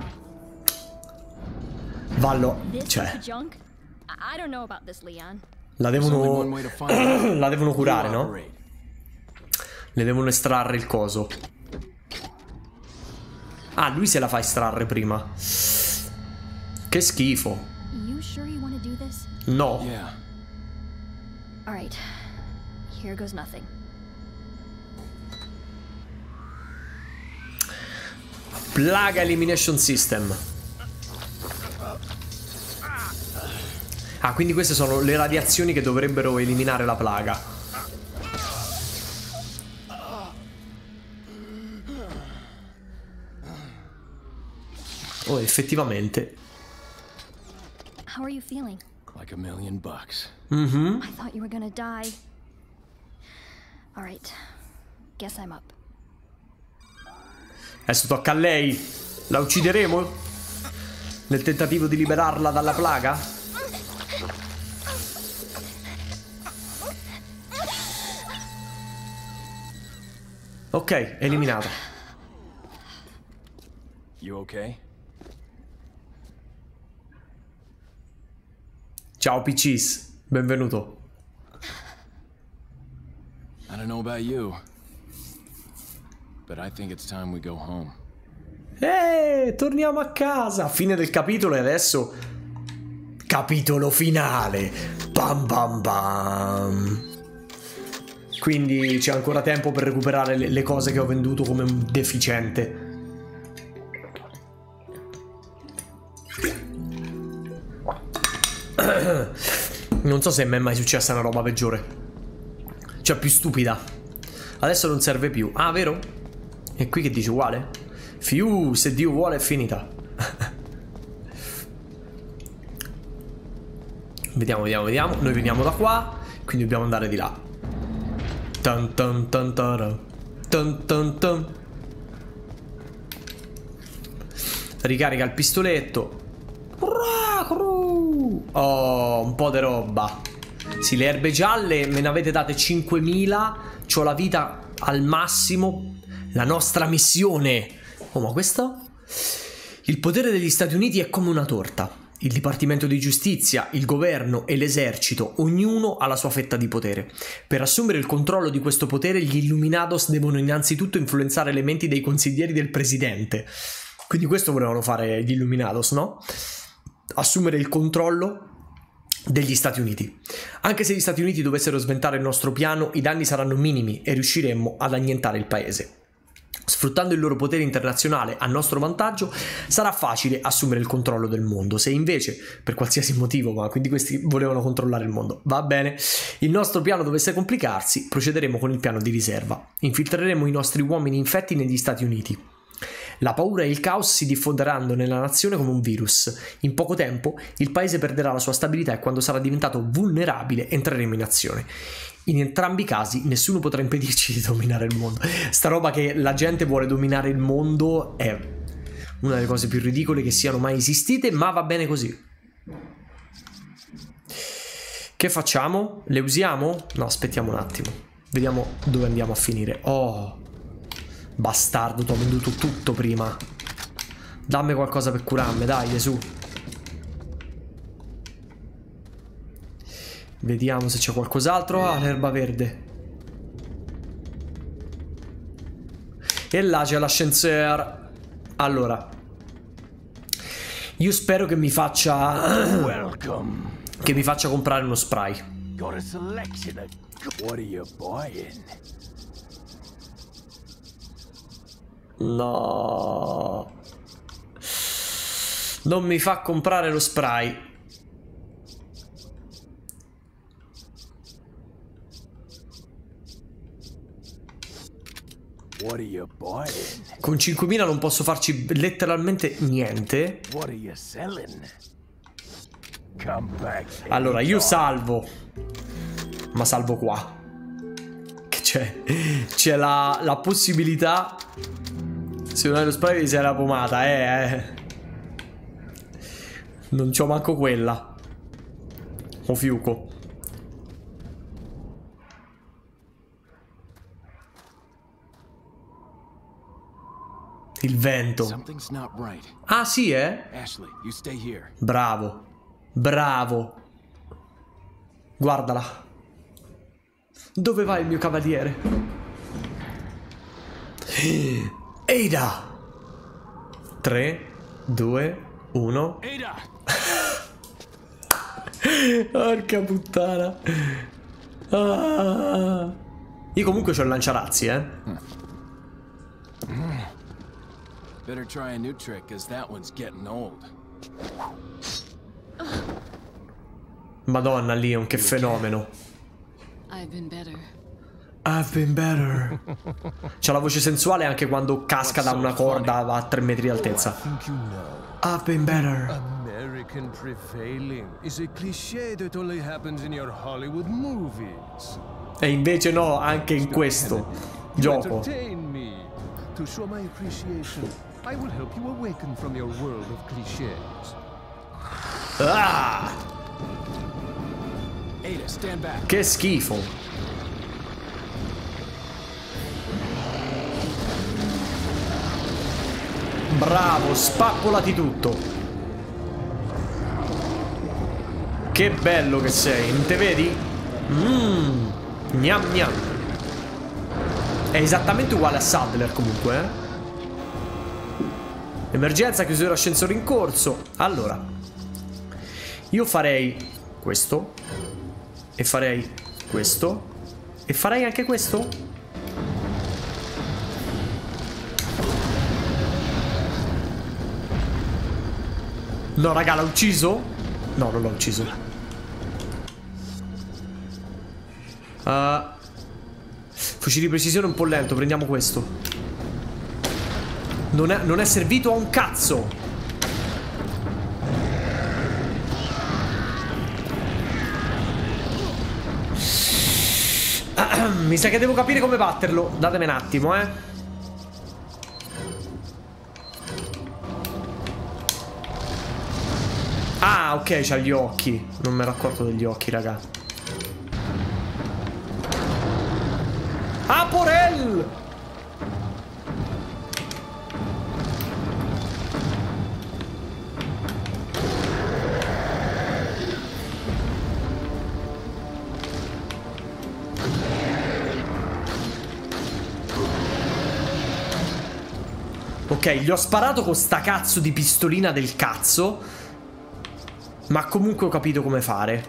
Speaker 1: Vallo, cioè la devono la devono curare, no? Le devono estrarre il coso. Ah, lui se la fa estrarre prima. Che schifo. No.
Speaker 8: Alright. Here goes nothing.
Speaker 1: Plaga Elimination System. Ah, quindi queste sono le radiazioni che dovrebbero eliminare la plaga. Oh, effettivamente.
Speaker 8: How are you feeling?
Speaker 3: Like a million bucks.
Speaker 1: Mhm.
Speaker 8: I thought you were gonna die. All right. Guess I'm up.
Speaker 1: Adesso tocca a lei. La uccideremo? nel tentativo di liberarla dalla plaga? Ok, eliminata.
Speaker 3: You okay?
Speaker 1: Ciao P Cs, benvenuto.
Speaker 3: I don't know about you, but I think it's time we go home.
Speaker 1: Eh, torniamo a casa. Fine del capitolo e adesso capitolo finale. Bam bam bam. Quindi c'è ancora tempo per recuperare le, le cose che ho venduto come un deficiente. Non so se mi è mai successa una roba peggiore. Cioè più stupida. Adesso non serve più. Ah, vero? E qui che dice uguale? Fiu, se Dio vuole è finita. Vediamo, vediamo, vediamo. Noi veniamo da qua, quindi dobbiamo andare di là. Tan tan tan tan tan tan tan. Ricarica il pistoletto. Oh, un po' di roba. Sì, le erbe gialle me ne avete date cinquemila. C'ho la vita al massimo. La nostra missione. Oh, ma questo? Il potere degli Stati Uniti è come una torta. Il Dipartimento di Giustizia, il governo e l'esercito, ognuno ha la sua fetta di potere. Per assumere il controllo di questo potere, gli Illuminados devono innanzitutto influenzare le menti dei consiglieri del presidente. Quindi questo volevano fare gli Illuminados, no? Assumere il controllo degli Stati Uniti. Anche se gli Stati Uniti dovessero sventare il nostro piano, i danni saranno minimi e riusciremmo ad annientare il paese. Sfruttando il loro potere internazionale a nostro vantaggio, sarà facile assumere il controllo del mondo. Se invece, per qualsiasi motivo, ma quindi questi volevano controllare il mondo, va bene, il nostro piano dovesse complicarsi, procederemo con il piano di riserva. Infiltreremo i nostri uomini infetti negli Stati Uniti. La paura e il caos si diffonderanno nella nazione come un virus. In poco tempo il paese perderà la sua stabilità e quando sarà diventato vulnerabile entreremo in azione. In entrambi i casi nessuno potrà impedirci di dominare il mondo. Sta roba che la gente vuole dominare il mondo è una delle cose più ridicole che siano mai esistite, ma va bene così. Che facciamo? Le usiamo? No, aspettiamo un attimo. Vediamo dove andiamo a finire. Oh, bastardo, ti ho venduto tutto prima. Dammi qualcosa per curarmi, dai, su. Vediamo se c'è qualcos'altro. Ah, l'erba verde. E là c'è l'ascenseur. Allora, io spero che mi faccia
Speaker 3: Welcome.
Speaker 1: che mi faccia comprare uno spray.
Speaker 3: Got a selection of... What are you buying?
Speaker 1: No, non mi fa comprare lo spray.
Speaker 3: What are you buying?
Speaker 1: Con cinquemila non posso farci letteralmente niente.
Speaker 3: What are you selling? Come back.
Speaker 1: Allora io salvo, ma salvo qua. Che c'è? C'è la, la possibilità. Se non hai lo spray di sei la pomata, eh, eh. Non c'ho manco quella. O fiuco. Il vento.
Speaker 3: Something's not right.
Speaker 1: Ah sì, eh?
Speaker 3: Ashley, you stay here.
Speaker 1: Bravo. Bravo. Guardala. Dove va il mio cavaliere? Ada. tre, due, uno.
Speaker 3: Ada!
Speaker 1: Porca puttana. Ah. Io comunque c'ho il lanciarazzi, eh.
Speaker 3: Better try a new trick, cause that one's getting old.
Speaker 1: Madonna, Leon, che fenomeno.
Speaker 5: I've been better.
Speaker 1: I've been better. C'ha la voce sensuale anche quando casca da una corda a tre metri di altezza. I've been better.
Speaker 2: American prevailing is a cliché that only happens in your Hollywood movies.
Speaker 1: E invece no, anche in questo gioco.
Speaker 2: Entertain me. To show my appreciation, I will help you awaken from your world of clichés.
Speaker 1: Ah!
Speaker 3: Ada, stand back.
Speaker 1: Che schifo. Bravo, spappolati tutto. Che bello che sei, non te vedi? Mmm, gnam gnam. È esattamente uguale a Sadler comunque, eh? Emergenza, chiusura ascensore in corso. Allora, io farei questo. E farei questo. E farei anche questo. No, raga, l'ha ucciso? No, non l'ho ucciso. Uh, fucile di precisione un po' lento. Prendiamo questo. Non è, non è servito a un cazzo. Mi sa che devo capire come batterlo. Datemi un attimo, eh. Ah, ok, c'ha gli occhi. Non mi ero accorto degli occhi, raga. Ah, Porel! Ok, gli ho sparato con sta cazzo di pistolina del cazzo. Ma comunque ho capito come fare.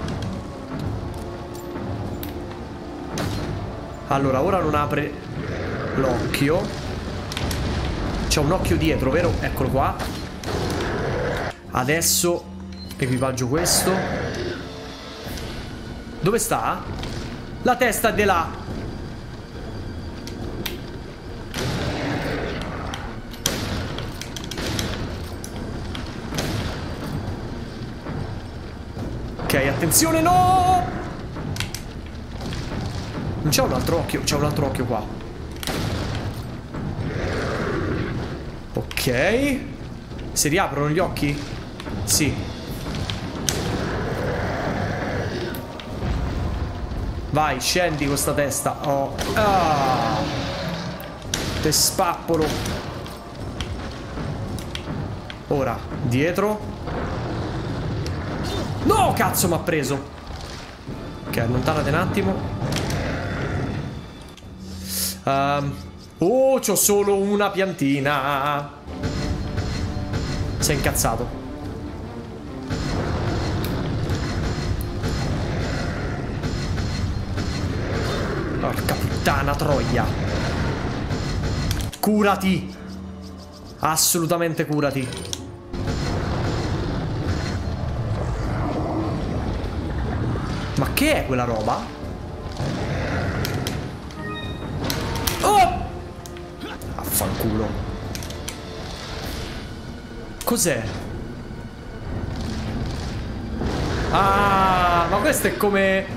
Speaker 1: Allora, ora non apre l'occhio. C'è un occhio dietro, vero? Eccolo qua. Adesso equipaggio questo. Dove sta? La testa è di là. Ok, attenzione, no! Non c'è un altro occhio, c'è un altro occhio qua. Ok. Si riaprono gli occhi? Sì. Vai, scendi con sta testa. Oh. Ah. Te spappolo. Ora, dietro. No, cazzo, mi ha preso. Ok, allontanate un attimo. um, Oh, c'ho solo una piantina. Sei incazzato. Porca puttana troia. Curati. Assolutamente curati. Ma che è quella roba? Oh! Affanculo. Cos'è? Ah, ma questo è come...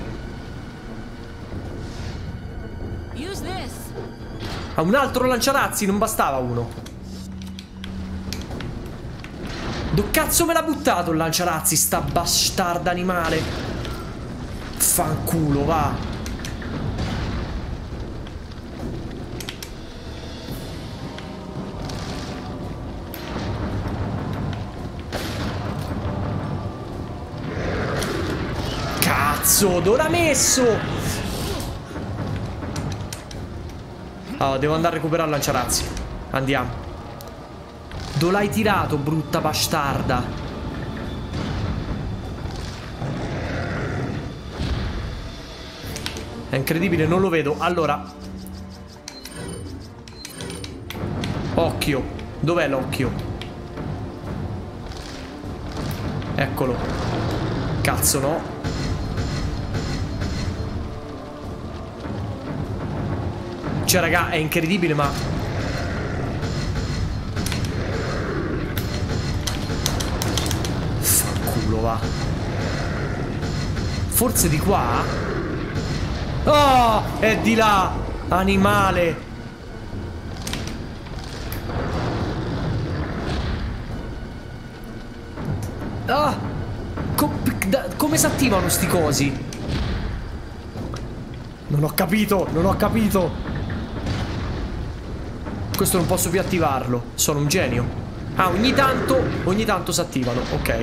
Speaker 5: Use this.
Speaker 1: Ah, un altro lanciarazzi, non bastava uno. Dove cazzo me l'ha buttato il lanciarazzi, sta bastarda animale? Fanculo, va. Cazzo, dove l'ha messo? Oh, devo andare a recuperare il lanciarazzi. Andiamo. Dove l'hai tirato, brutta bastarda? È incredibile, non lo vedo. Allora, occhio. Dov'è l'occhio? Eccolo. Cazzo, no. Cioè, raga, è incredibile, ma... Fanculo, va. Forse di qua? Oh, è di là, animale. Ah, Co da come si attivano sti cosi? Non ho capito, non ho capito. Questo non posso più attivarlo. Sono un genio. Ah, ogni tanto, ogni tanto si attivano, ok.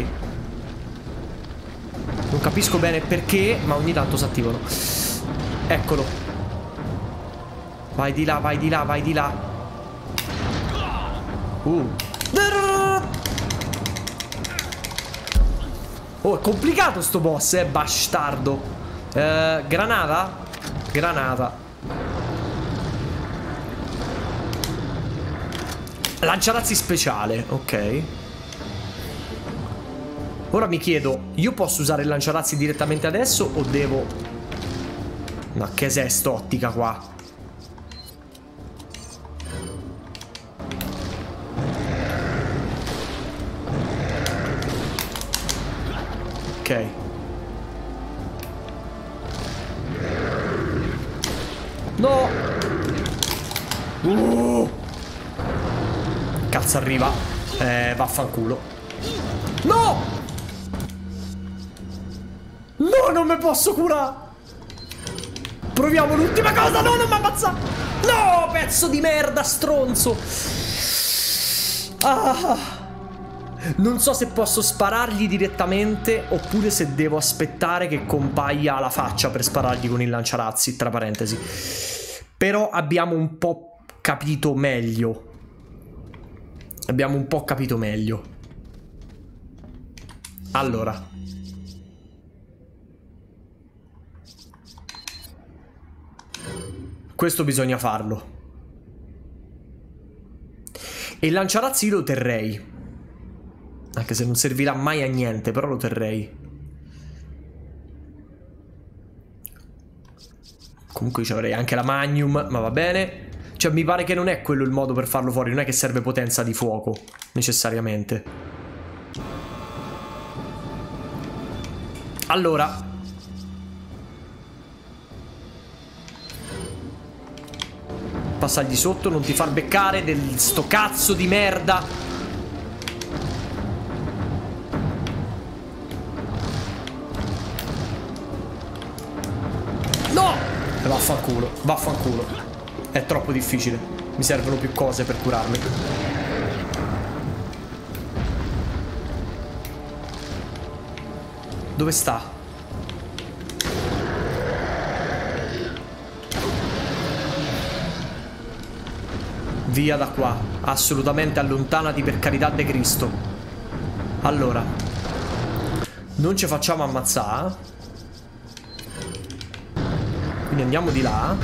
Speaker 1: Non capisco bene perché, ma ogni tanto si attivano. Eccolo. Vai di là, vai di là, vai di là. Uh. Oh, è complicato sto boss, eh, bastardo. eh, Granata? Granata. Lanciarazzi speciale, ok. Ora mi chiedo, io posso usare il lanciarazzi direttamente adesso o devo... Ma che è st'ottica qua? Ok. No! Uh! Cazzo arriva. Eh, vaffanculo. No! No, non mi posso curare. Proviamo l'ultima cosa. No, non mi ammazza. No, pezzo di merda, stronzo. Ah. Non so se posso sparargli direttamente oppure se devo aspettare che compaia la faccia per sparargli con il lanciarazzi, tra parentesi. Però abbiamo un po' capito meglio. Abbiamo un po' capito meglio. Allora. Questo bisogna farlo. E il lanciarazzi lo terrei. Anche se non servirà mai a niente, però lo terrei. Comunque ci avrei anche la Magnum, ma va bene. Cioè mi pare che non è quello il modo per farlo fuori. Non è che serve potenza di fuoco, necessariamente. Allora. Passagli sotto, non ti far beccare del sto cazzo di merda. Vaffanculo, vaffanculo. È troppo difficile. Mi servono più cose per curarmi. Dove sta? Via da qua. Assolutamente allontanati, per carità de Cristo. Allora, non ci facciamo ammazzare. Quindi andiamo di là.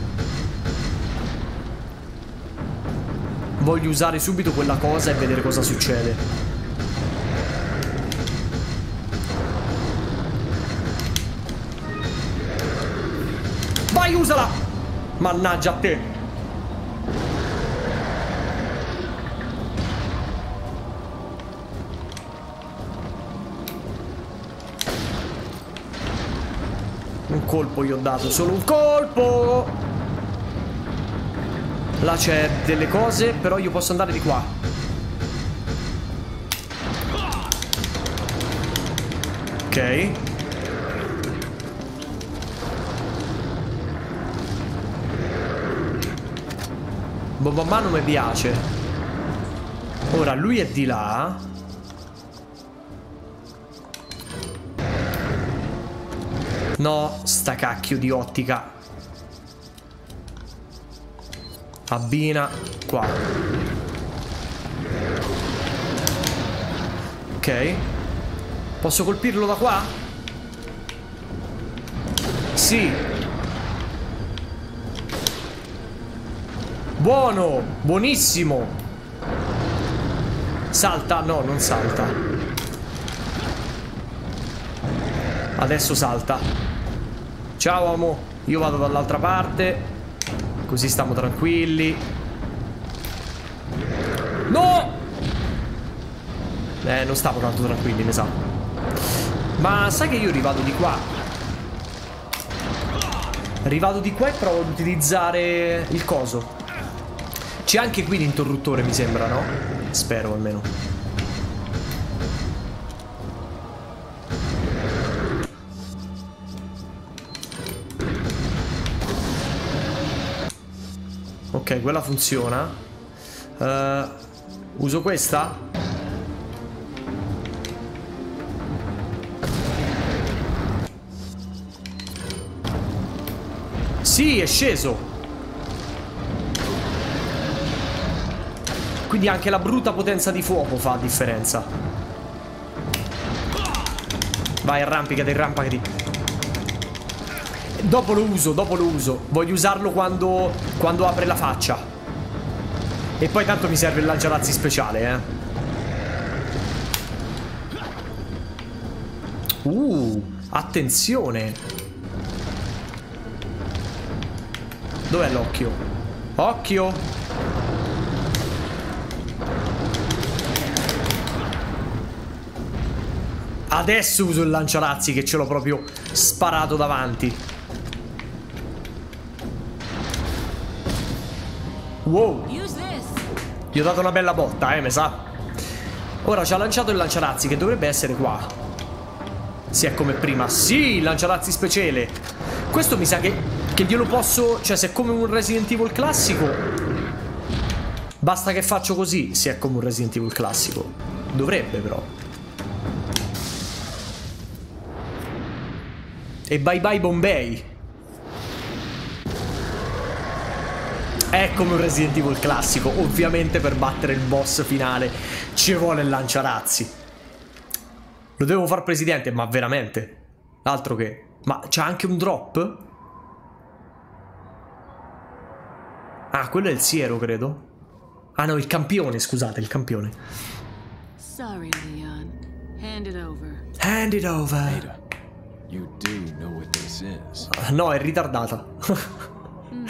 Speaker 1: Voglio usare subito quella cosa e vedere cosa succede. Vai, usala! Mannaggia a te! Un colpo gli ho dato, solo un colpo. Là c'è delle cose, però io posso andare di qua. Ok. Bomba a mano mi piace. Ora lui è di là. No, sta cacchio di ottica. Abbina qua. Ok. Posso colpirlo da qua? Sì. Buono, buonissimo. Salta? No, non salta. Adesso salta. Ciao amo, io vado dall'altra parte. Così stiamo tranquilli. No! Eh, non stavo tanto tranquilli, mi sa. Ma sai che io rivado di qua? Rivado di qua e provo ad utilizzare il coso. C'è anche qui l'interruttore, mi sembra, no? Spero almeno. Ok, quella funziona. uh, Uso questa? Sì, è sceso. Quindi anche la brutta potenza di fuoco fa differenza. Vai, arrampicati, arrampicati. Dopo lo uso, dopo lo uso. Voglio usarlo quando, quando apre la faccia. E poi tanto mi serve il lanciarazzi speciale, eh. Uh, attenzione. Dov'è l'occhio? Occhio. Adesso uso il lanciarazzi che ce l'ho proprio sparato davanti. Wow. Gli ho dato una bella botta, eh, mi sa. Ora ci ha lanciato il lanciarazzi che dovrebbe essere qua. Sì, è come prima. Sì, il lanciarazzi speciale. Questo mi sa che, che glielo posso... Cioè, se è come un Resident Evil classico, basta che faccio così. Se è come un Resident Evil classico. Dovrebbe, però. E bye bye Bombay. È come un Resident Evil classico. Ovviamente per battere il boss finale ci vuole il lanciarazzi. Lo devo far presidente, ma veramente. Altro che... Ma c'ha anche un drop? Ah, quello è il siero, credo. Ah no, il campione, scusate, il campione.
Speaker 5: Sorry, Leon. Hand it over.
Speaker 1: Hand it over.
Speaker 3: Ada, you do know what this is.
Speaker 1: No, è ritardata.
Speaker 5: mm.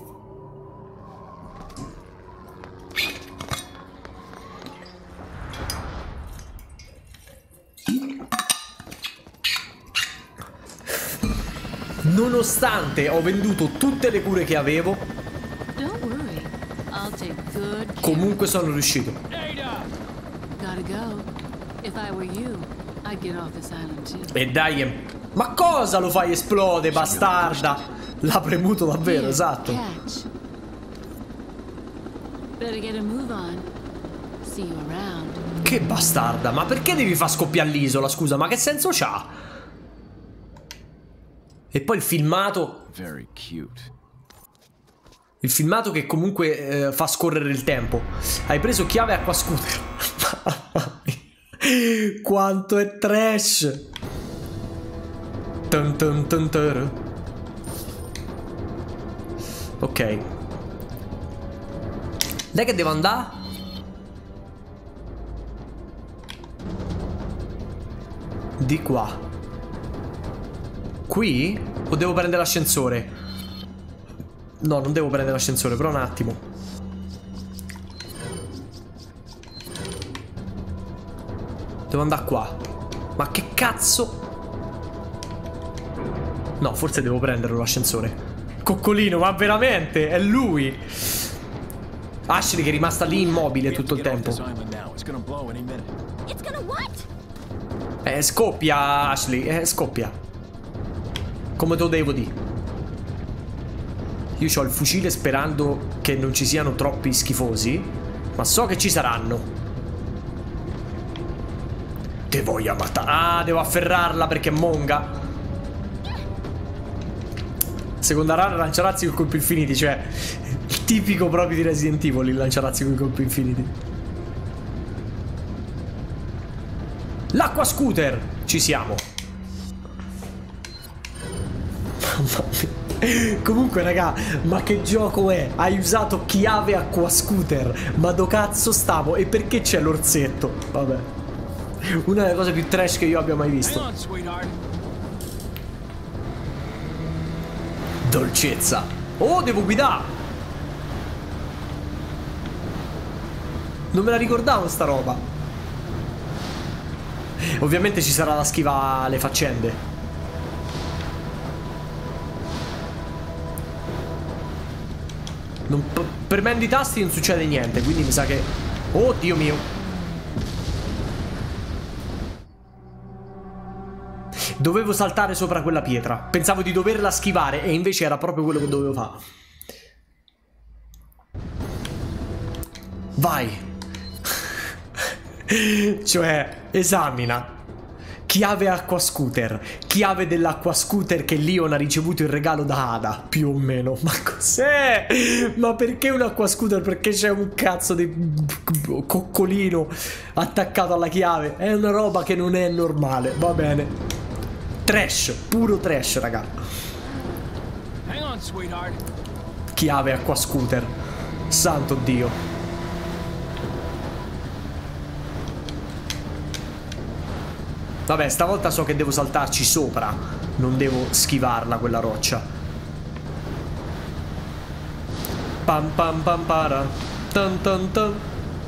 Speaker 1: Nonostante ho venduto tutte le cure che avevo,
Speaker 5: Don't worry. I'll take good care.
Speaker 1: comunque sono riuscito.
Speaker 5: Gotta go. If I were you, I'd get off this island too.
Speaker 1: E dai, ma cosa lo fai esplode, bastarda? L'ha premuto davvero,
Speaker 5: Here,
Speaker 1: esatto.
Speaker 5: Catch. Better get a move on. See you around.
Speaker 1: Che bastarda, ma perché devi far scoppiare l'isola, scusa, ma che senso c'ha? E poi il filmato.
Speaker 3: Very cute.
Speaker 1: Il filmato che comunque eh, fa scorrere il tempo. Hai preso chiave acqua scooter. Quanto è trash. Tum, tum, tum, tum. Ok. Lei che deve andare? Di qua. Qui? O devo prendere l'ascensore? No, non devo prendere l'ascensore, però un attimo. Devo andare qua. Ma che cazzo? No, forse devo prenderlo l'ascensore. Coccolino, ma veramente? È lui? Ashley che è rimasta lì immobile tutto il tempo. Eh, scoppia, Ashley, eh, scoppia. Come te lo devo dire? Io ho il fucile sperando che non ci siano troppi schifosi, ma so che ci saranno. Te voglio matare. Ah, devo afferrarla perché è monga. Seconda rara, lanciarazzi con colpi infiniti. Cioè, il tipico proprio di Resident Evil, il lanciarazzi con colpi infiniti. L'acqua scooter. Ci siamo. Comunque raga, ma che gioco è? Hai usato chiave acqua scooter. Ma do cazzo stavo? E perché c'è l'orsetto? Vabbè. Una delle cose più trash che io abbia mai visto. Dolcezza. Oh, devo guidare. Non me la ricordavo sta roba. Ovviamente ci sarà da schivare le faccende. Non, premendo i tasti non succede niente, quindi mi sa che... Oh, Dio mio. Dovevo saltare sopra quella pietra. Pensavo di doverla schivare e invece era proprio quello che dovevo fare. Vai. Cioè, esamina. Chiave acqua scooter. Chiave dell'acqua scooter che Leon ha ricevuto in regalo da Ada, più o meno. Ma cos'è? Ma perché un acqua scooter? Perché c'è un cazzo di coccolino attaccato alla chiave. È una roba che non è normale. Va bene. Trash, puro trash, raga.
Speaker 3: Hang on, sweetheart.
Speaker 1: Chiave acqua scooter. Santo Dio. Vabbè, stavolta so che devo saltarci sopra. Non devo schivarla quella roccia. Pam pam pam para. Tan tan tan.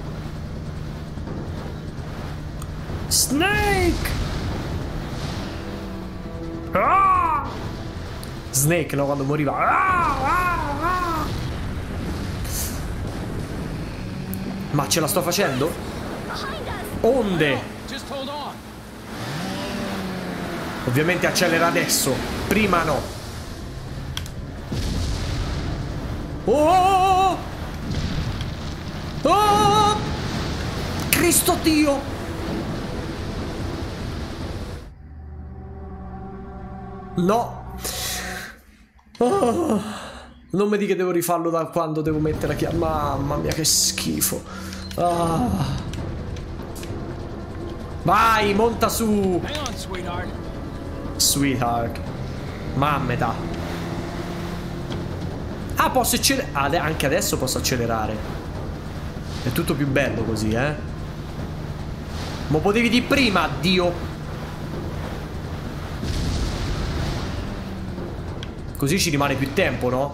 Speaker 1: Snake! Ah! Snake, no, quando moriva. Ah! Ah! Ah! Ma ce la sto facendo? Onde!
Speaker 3: Just hold on.
Speaker 1: Ovviamente accelera adesso. Prima no. Oh! Oh! Cristo Dio! No. Oh! Non mi dica che devo rifarlo da quando devo mettere la chiave. Mamma mia, che schifo. Ah. Vai, monta su.
Speaker 3: Hang on, sweetheart.
Speaker 1: Sweetheart. Mammeta. Ah, posso accelerare. Anche adesso posso accelerare. È tutto più bello così, eh. Ma potevi di prima, Dio. Così ci rimane più tempo, no?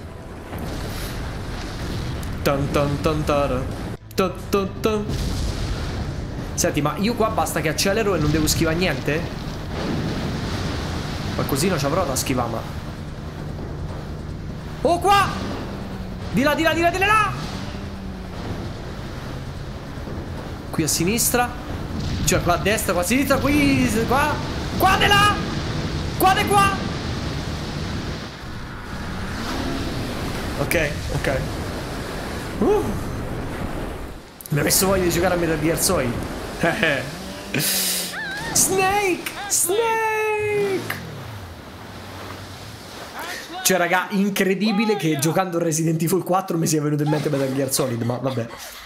Speaker 1: Tan tan tan tara. Tan tan tan. Senti, ma io qua basta che accelero e non devo schivare niente? Qualcosina ci avrò da schivare, ma... Oh, qua! Di là, di là, di là, di là! Qui a sinistra. Cioè, qua a destra, qua a sinistra, qui... Qua! Qua di là! Qua di qua! Ok, ok. Uh. Mi ha messo voglia di giocare a Metal Gear Solid. Snake! Snake! Cioè, raga, incredibile che giocando Resident Evil quattro mi sia venuto in mente Metal Gear Solid, ma vabbè.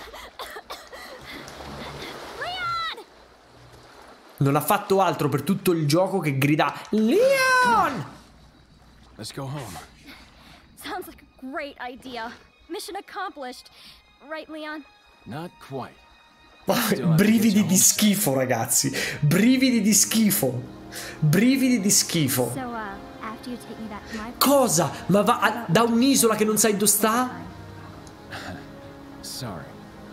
Speaker 1: Non ha fatto altro per tutto il gioco che grida Leon!
Speaker 3: Let's go home.
Speaker 8: Sounds like a great idea. Mission accomplished. Right, Leon?
Speaker 3: Not quite.
Speaker 1: Brividi di schifo, ragazzi. Brividi di schifo. Brividi di schifo.
Speaker 8: So, uh, after you take me back to my...
Speaker 1: Cosa? Ma va a, da un'isola che non sai dove sta?
Speaker 3: Sorry.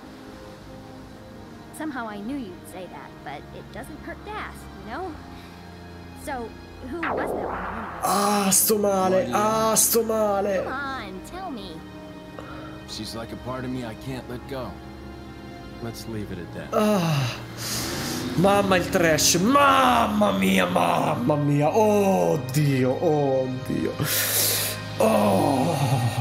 Speaker 8: Somehow I knew you'd say that, but it doesn't hurt to ask, you know? So, who was that woman anyway?
Speaker 1: Ah, sto male. Ah, sto male.
Speaker 8: Come on, tell me.
Speaker 3: She's like a part of me I can't let go. Let's leave it at that.
Speaker 1: Ah, mamma il trash. Mamma mia, mamma mia. Oh Dio, oh Dio. Oh.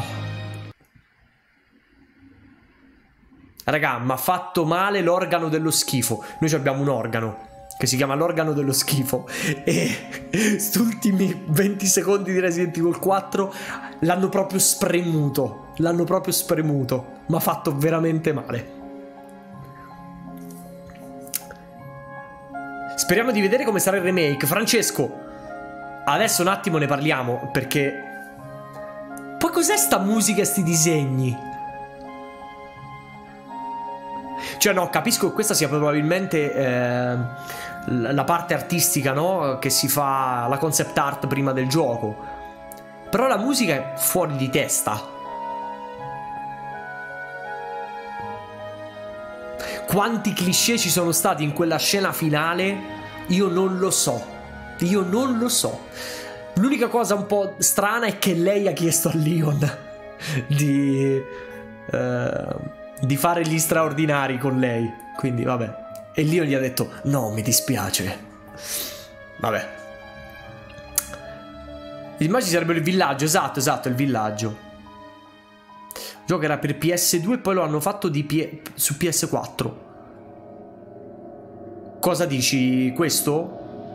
Speaker 1: Raga, mi ha fatto male l'organo dello schifo. Noi abbiamo un organo che si chiama l'organo dello schifo. E questi ultimi venti secondi di Resident Evil quattro l'hanno proprio spremuto. L'hanno proprio spremuto. Mi ha fatto veramente male. Speriamo di vedere come sarà il remake. Francesco, adesso un attimo ne parliamo, perché... Poi cos'è sta musica e sti disegni? Cioè no, capisco che questa sia probabilmente eh, la parte artistica, no? Che si fa la concept art prima del gioco. Però la musica è fuori di testa. Quanti cliché ci sono stati in quella scena finale, io non lo so. Io non lo so. L'unica cosa un po' strana è che lei ha chiesto a Leon di, eh, di fare gli straordinari con lei. Quindi vabbè. E Leon gli ha detto no, mi dispiace. Vabbè. Immagini sarebbe il villaggio. Esatto, esatto, il villaggio. gioco era per P S due e poi lo hanno fatto di P su P S quattro. Cosa dici? Questo?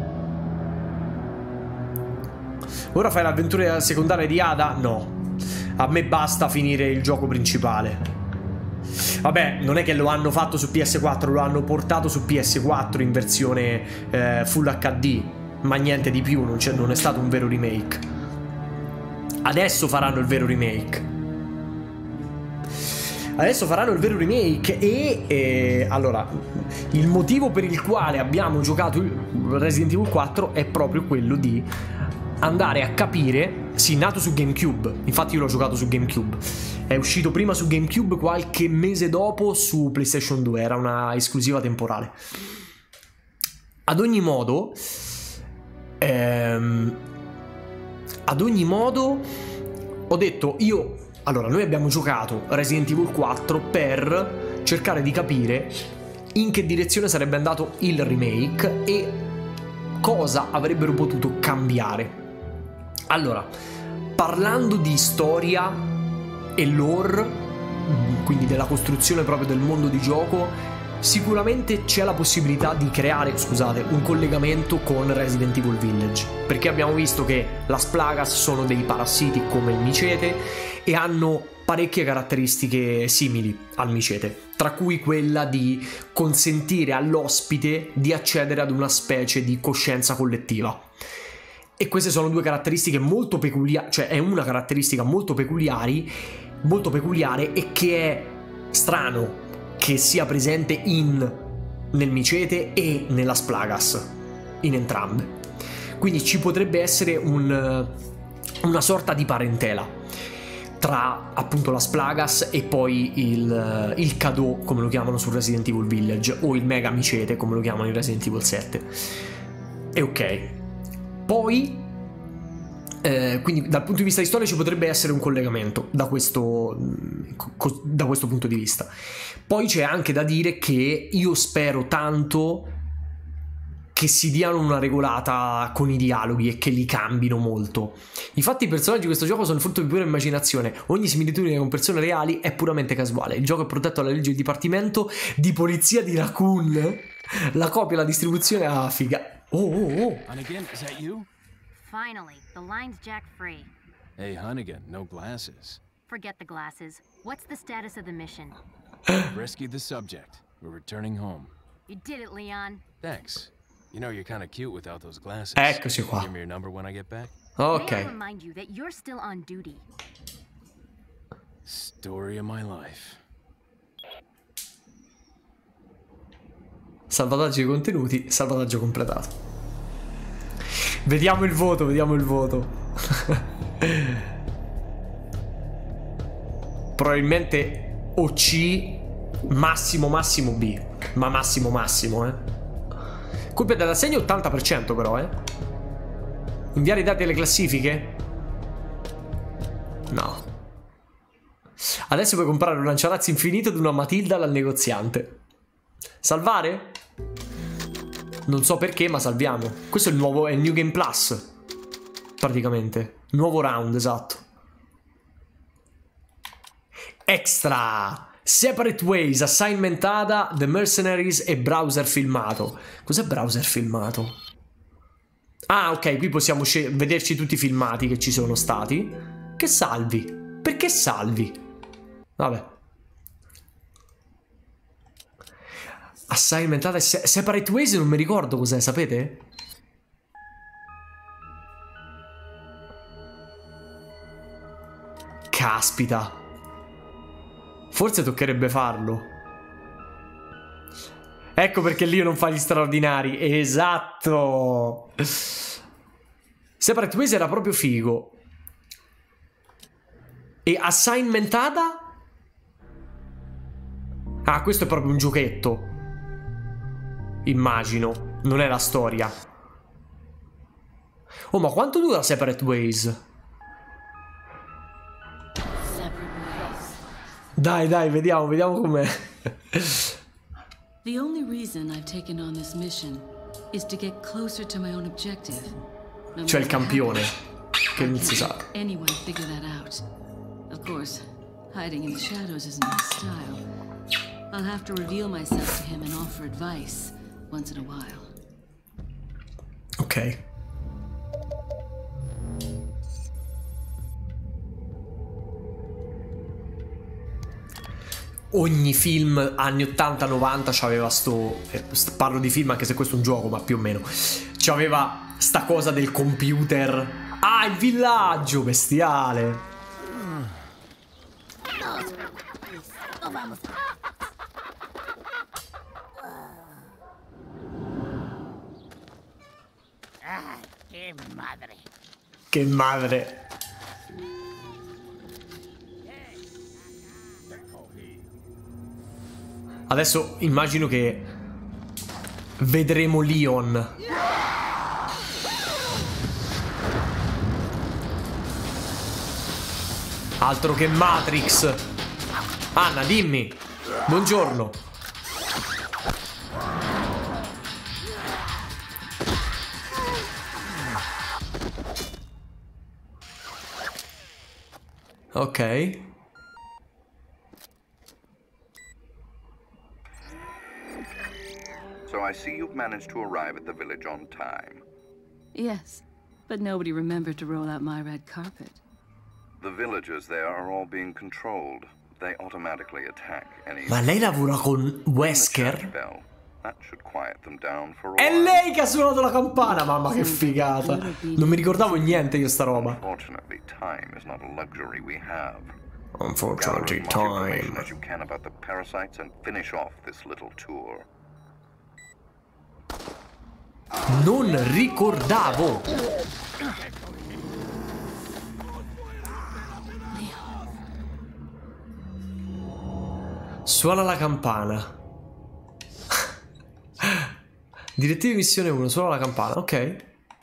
Speaker 1: Ora fai l'avventura secondaria di Ada? No. A me basta finire il gioco principale. Vabbè, non è che lo hanno fatto su P S quattro, lo hanno portato su P S quattro in versione eh, Full H D, ma niente di più, non, non è stato un vero remake. Adesso faranno il vero remake. Adesso faranno il vero remake e, e allora, il motivo per il quale abbiamo giocato Resident Evil quattro è proprio quello di andare a capire. Sì, nato su GameCube, infatti io l'ho giocato su GameCube, è uscito prima su GameCube, qualche mese dopo su PlayStation due, era una esclusiva temporale. Ad ogni modo ehm, ad ogni modo ho detto io, allora noi abbiamo giocato Resident Evil quattro per cercare di capire in che direzione sarebbe andato il remake e cosa avrebbero potuto cambiare. Allora, parlando di storia e lore, quindi della costruzione proprio del mondo di gioco, sicuramente c'è la possibilità di creare, scusate, un collegamento con Resident Evil Village, perché abbiamo visto che Las Plagas sono dei parassiti come il micete e hanno parecchie caratteristiche simili al micete, tra cui quella di consentire all'ospite di accedere ad una specie di coscienza collettiva. E queste sono due caratteristiche molto peculiari, cioè è una caratteristica molto peculiari, molto peculiare e che è strano che sia presente in nel micete e nella Plagas, in entrambe. Quindi ci potrebbe essere un, una sorta di parentela tra appunto la Plagas e poi il, il Cadeau, come lo chiamano su Resident Evil Village, o il Mega Micete, come lo chiamano in Resident Evil sette. E ok. Poi, eh, quindi dal punto di vista di storia ci potrebbe essere un collegamento da questo, da questo punto di vista. Poi c'è anche da dire che io spero tanto che si diano una regolata con i dialoghi e che li cambino molto. Infatti i personaggi di questo gioco sono frutto di pura immaginazione, ogni similitudine con persone reali è puramente casuale. Il gioco è protetto dalla legge di dipartimento di polizia di Raccoon. La copia e la distribuzione a figa. Oh, oh, oh.
Speaker 3: Hunnigan, is that you?
Speaker 8: Finally, the line's jack free.
Speaker 3: Hey, Hunnigan, no glasses.
Speaker 8: Forget the glasses. What's the status of the mission?
Speaker 3: Rescued the subject. We're returning home.
Speaker 8: You did it, Leon.
Speaker 3: Thanks. You know you're kind of cute without those glasses.
Speaker 1: Eccoci qua.
Speaker 3: Give me your number when I get back.
Speaker 1: Ok.
Speaker 8: May I remind you that you're still on duty.
Speaker 3: Story of my life.
Speaker 1: Salvataggio di contenuti, salvataggio completato. Vediamo il voto, vediamo il voto. Probabilmente o C, massimo massimo B. Ma massimo massimo, eh. Colpa dell'assegno ottanta per cento però, eh. Inviare i dati alle classifiche? No. Adesso puoi comprare un lanciarazzi infinito ed una Matilda dal negoziante. Salvare? Non so perché, ma salviamo. Questo è il nuovo, è il New Game Plus, praticamente. Nuovo round, esatto. Extra! Separate Ways, Assignment Ada, The Mercenaries e Browser filmato. Cos'è browser filmato? Ah, ok, qui possiamo vederci tutti i filmati che ci sono stati. Che salvi? Perché salvi? Vabbè. Assignment Ada e se Separate Ways non mi ricordo cos'è, sapete? Caspita. Forse toccherebbe farlo. Ecco perché lì non fa gli straordinari. Esatto. Separate Ways era proprio figo. E Assignment Ada? Ah, questo è proprio un giochetto. Immagino. Non è la storia. Oh, ma quanto dura Separate Ways? Dai, dai, vediamo, vediamo com'è.
Speaker 5: The only reason I've taken on this mission is to get closer to my own objective. No
Speaker 1: Cioè il
Speaker 5: matter
Speaker 1: campione,
Speaker 5: how,
Speaker 1: che
Speaker 5: I
Speaker 1: non
Speaker 5: can
Speaker 1: si sa.
Speaker 5: help anyone figure that out. Of course, Hiding in the shadows isn't my style. I'll have to reveal myself to him and offer advice once in a while.
Speaker 1: Ok. Ogni film anni ottanta novanta c'aveva sto, eh, parlo di film anche se questo è un gioco, ma più o meno c'aveva sta cosa del computer. Ah, il villaggio bestiale.
Speaker 9: Ah, che madre.
Speaker 1: Che madre. Adesso immagino che vedremo Leon. Altro che Matrix. Anna, dimmi. Buongiorno. Ok.
Speaker 10: So I see you've managed to arrive at the village on time.
Speaker 5: Yes, but nobody remembered to roll out my red carpet.
Speaker 10: The villagers there are all being controlled. They automatically attack any...
Speaker 1: Ma lei lavora con Wesker?
Speaker 10: Bell. That should quiet them down for a
Speaker 1: È
Speaker 10: while.
Speaker 1: lei che ha suonato la campana, mamma che figata. Non mi ricordavo niente io sta roba.
Speaker 10: Unfortunately, time is not a luxury we have.
Speaker 1: Unfortunately,
Speaker 10: Gather as much information
Speaker 1: time.
Speaker 10: as you can about the parasites and finish off this little tour.
Speaker 1: Non ricordavo. Suona la campana. Direttive missione uno, suona la campana, ok.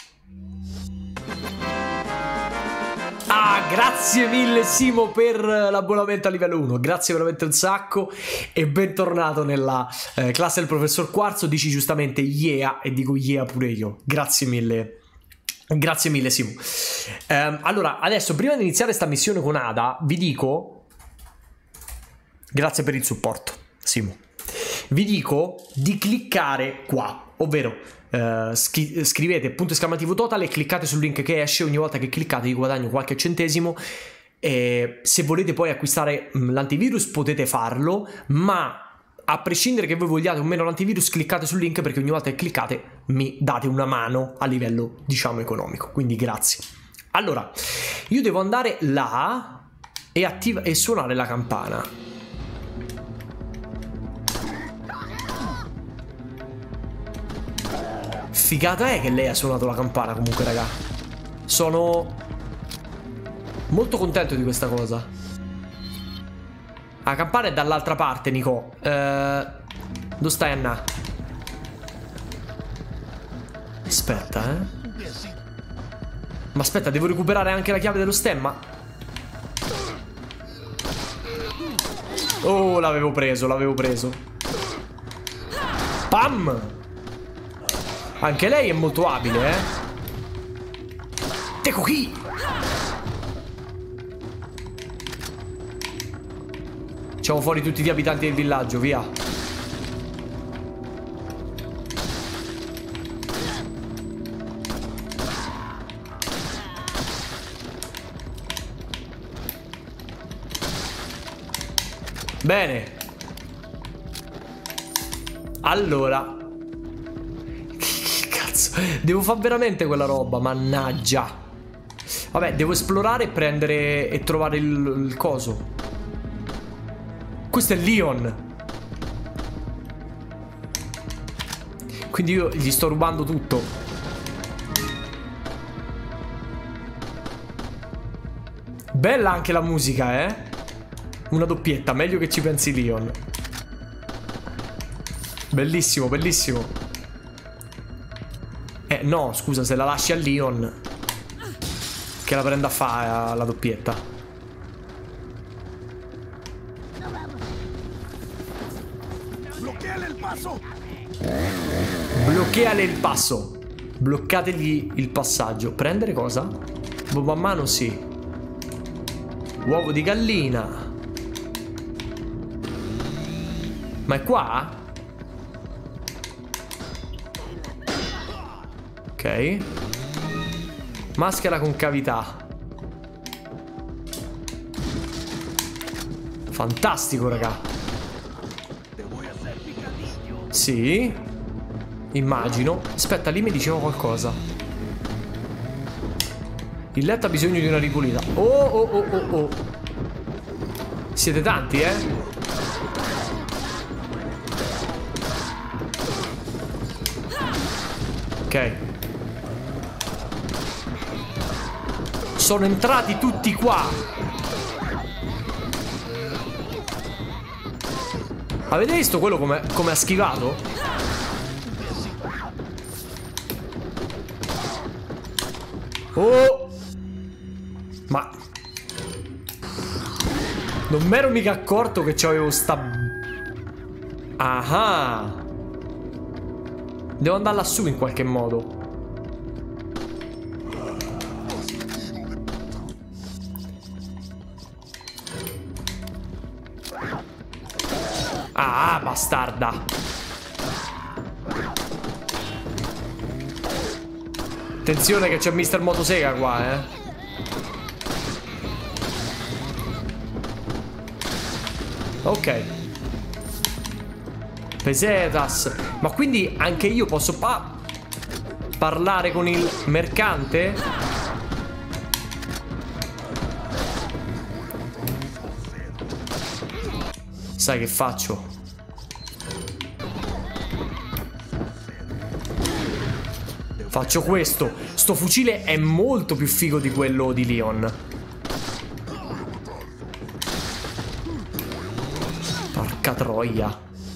Speaker 1: Ah, grazie mille Simo per l'abbonamento a livello uno. Grazie veramente un sacco. E bentornato nella eh, classe del professor Quarzo. Dici giustamente yeah e dico yeah pure io. Grazie mille. Grazie mille Simo. um, Allora, adesso prima di iniziare sta missione con Ada vi dico grazie per il supporto Simo. Vi dico di cliccare qua, ovvero uh, scrivete punto esclamativo total e cliccate sul link che esce. Ogni volta che cliccate vi guadagno qualche centesimo. E se volete poi acquistare l'antivirus potete farlo, ma a prescindere che voi vogliate o meno l'antivirus, cliccate sul link, perché ogni volta che cliccate mi date una mano a livello, diciamo, economico. Quindi grazie. Allora, io devo andare là e, attiva e suonare la campana. Figata è che lei ha suonato la campana comunque, raga. Sono molto contento di questa cosa. La campana è dall'altra parte, Nico. eh, Dove stai, Anna? Aspetta, eh Ma aspetta, devo recuperare anche la chiave dello stemma. Oh, l'avevo preso, l'avevo preso. Pam! Anche lei è molto abile, eh Teco qui! Facciamo fuori tutti gli abitanti del villaggio, via. Bene. Allora, che cazzo, devo fare veramente quella roba, mannaggia. Vabbè, devo esplorare e prendere e trovare il, il coso. Questo è Leon. Quindi io gli sto rubando tutto. Bella anche la musica, eh. Una doppietta, meglio che ci pensi Leon. Bellissimo, bellissimo. Eh no, scusa, se la lasci a Leon, che la prenda a fare la doppietta. Bloccheale il passo. Bloccategli il passaggio. Prendere cosa? Bobo a mano, sì. Uovo di gallina. Ma è qua? Ok. Maschera con cavità. Fantastico, raga. Sì. Immagino. Aspetta, lì mi diceva qualcosa. Il letto ha bisogno di una ripulita. Oh, oh, oh, oh, oh. Siete tanti, eh? Ok. Sono entrati tutti qua. Avete visto quello come, come ha schivato? Oh! Ma non mi ero mica accorto che c'avevo sta... Ah! Devo andare lassù in qualche modo. Ah, bastarda. Attenzione che c'è mister Motosega qua, eh. Ok. Pesetas. Ma quindi anche io posso pa parlare con il mercante? Sai che faccio? Faccio questo. Sto fucile è molto più figo di quello di Leon. Porca troia.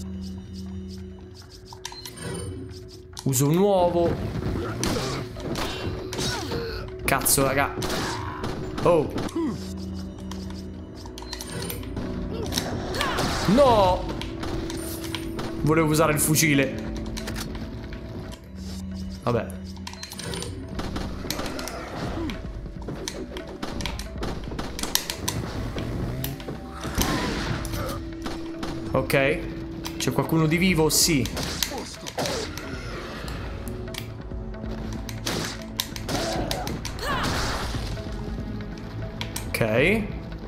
Speaker 1: Uso un nuovo. Cazzo, raga. Oh. No. Volevo usare il fucile. Vabbè. Ok. C'è qualcuno di vivo? Sì. Ok.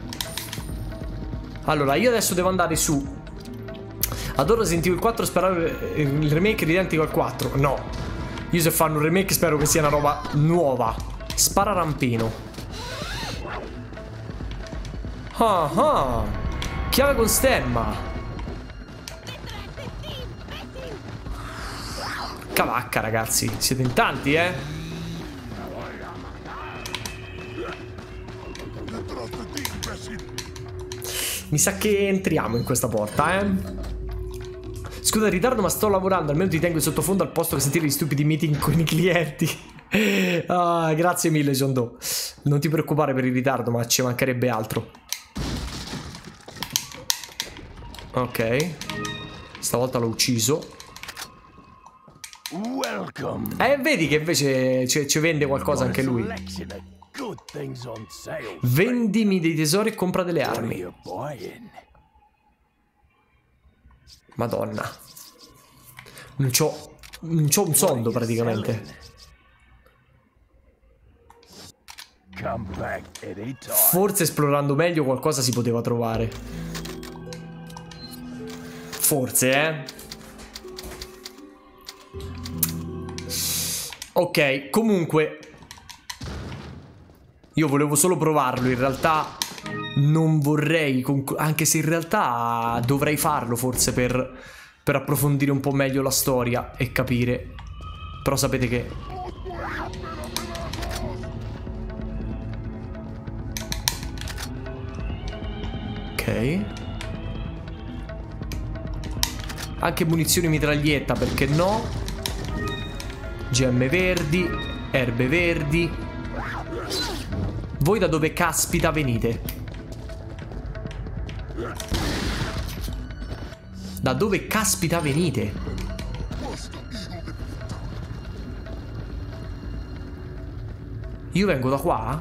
Speaker 1: Allora, io adesso devo andare su. Adoro sentivo il quattro, speravo il remake è identico al quattro. No. Io se fanno un remake spero che sia una roba nuova. Spara rampino. Ah ah. Chiave con stemma. Cavacca, ragazzi. Siete in tanti, eh? Mi sa che entriamo in questa porta, eh? Scusa il ritardo, ma sto lavorando. Almeno ti tengo in sottofondo al posto che sentire gli stupidi meeting con i clienti. Ah, grazie mille, John Doe. Non ti preoccupare per il ritardo, ma ci mancherebbe altro. Ok. Stavolta l'ho ucciso. Eh, vedi che invece ci vende qualcosa anche lui. Vendimi dei tesori e compra delle armi. Madonna. Non c'ho Non c'ho un soldo praticamente. Forse esplorando meglio qualcosa si poteva trovare. Forse, eh. Ok, comunque io volevo solo provarlo. In realtà non vorrei, anche se in realtà dovrei farlo forse per, per approfondire un po' meglio la storia e capire. Però sapete che ok. Anche munizioni mitraglietta, perché no? Gemme verdi, erbe verdi. Voi da dove caspita venite? Da dove caspita venite? Io vengo da qua?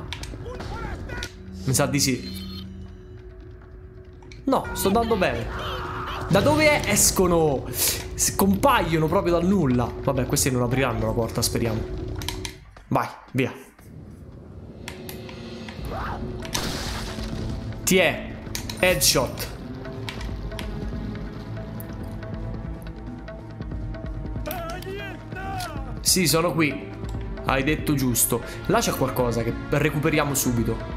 Speaker 1: Mi sa di sì. No, sto andando bene. Da dove escono? Compaiono proprio dal nulla. Vabbè, questi non apriranno la porta, speriamo. Vai, via. Ti è headshot. Sì, sono qui. Hai detto giusto. Là c'è qualcosa che recuperiamo subito.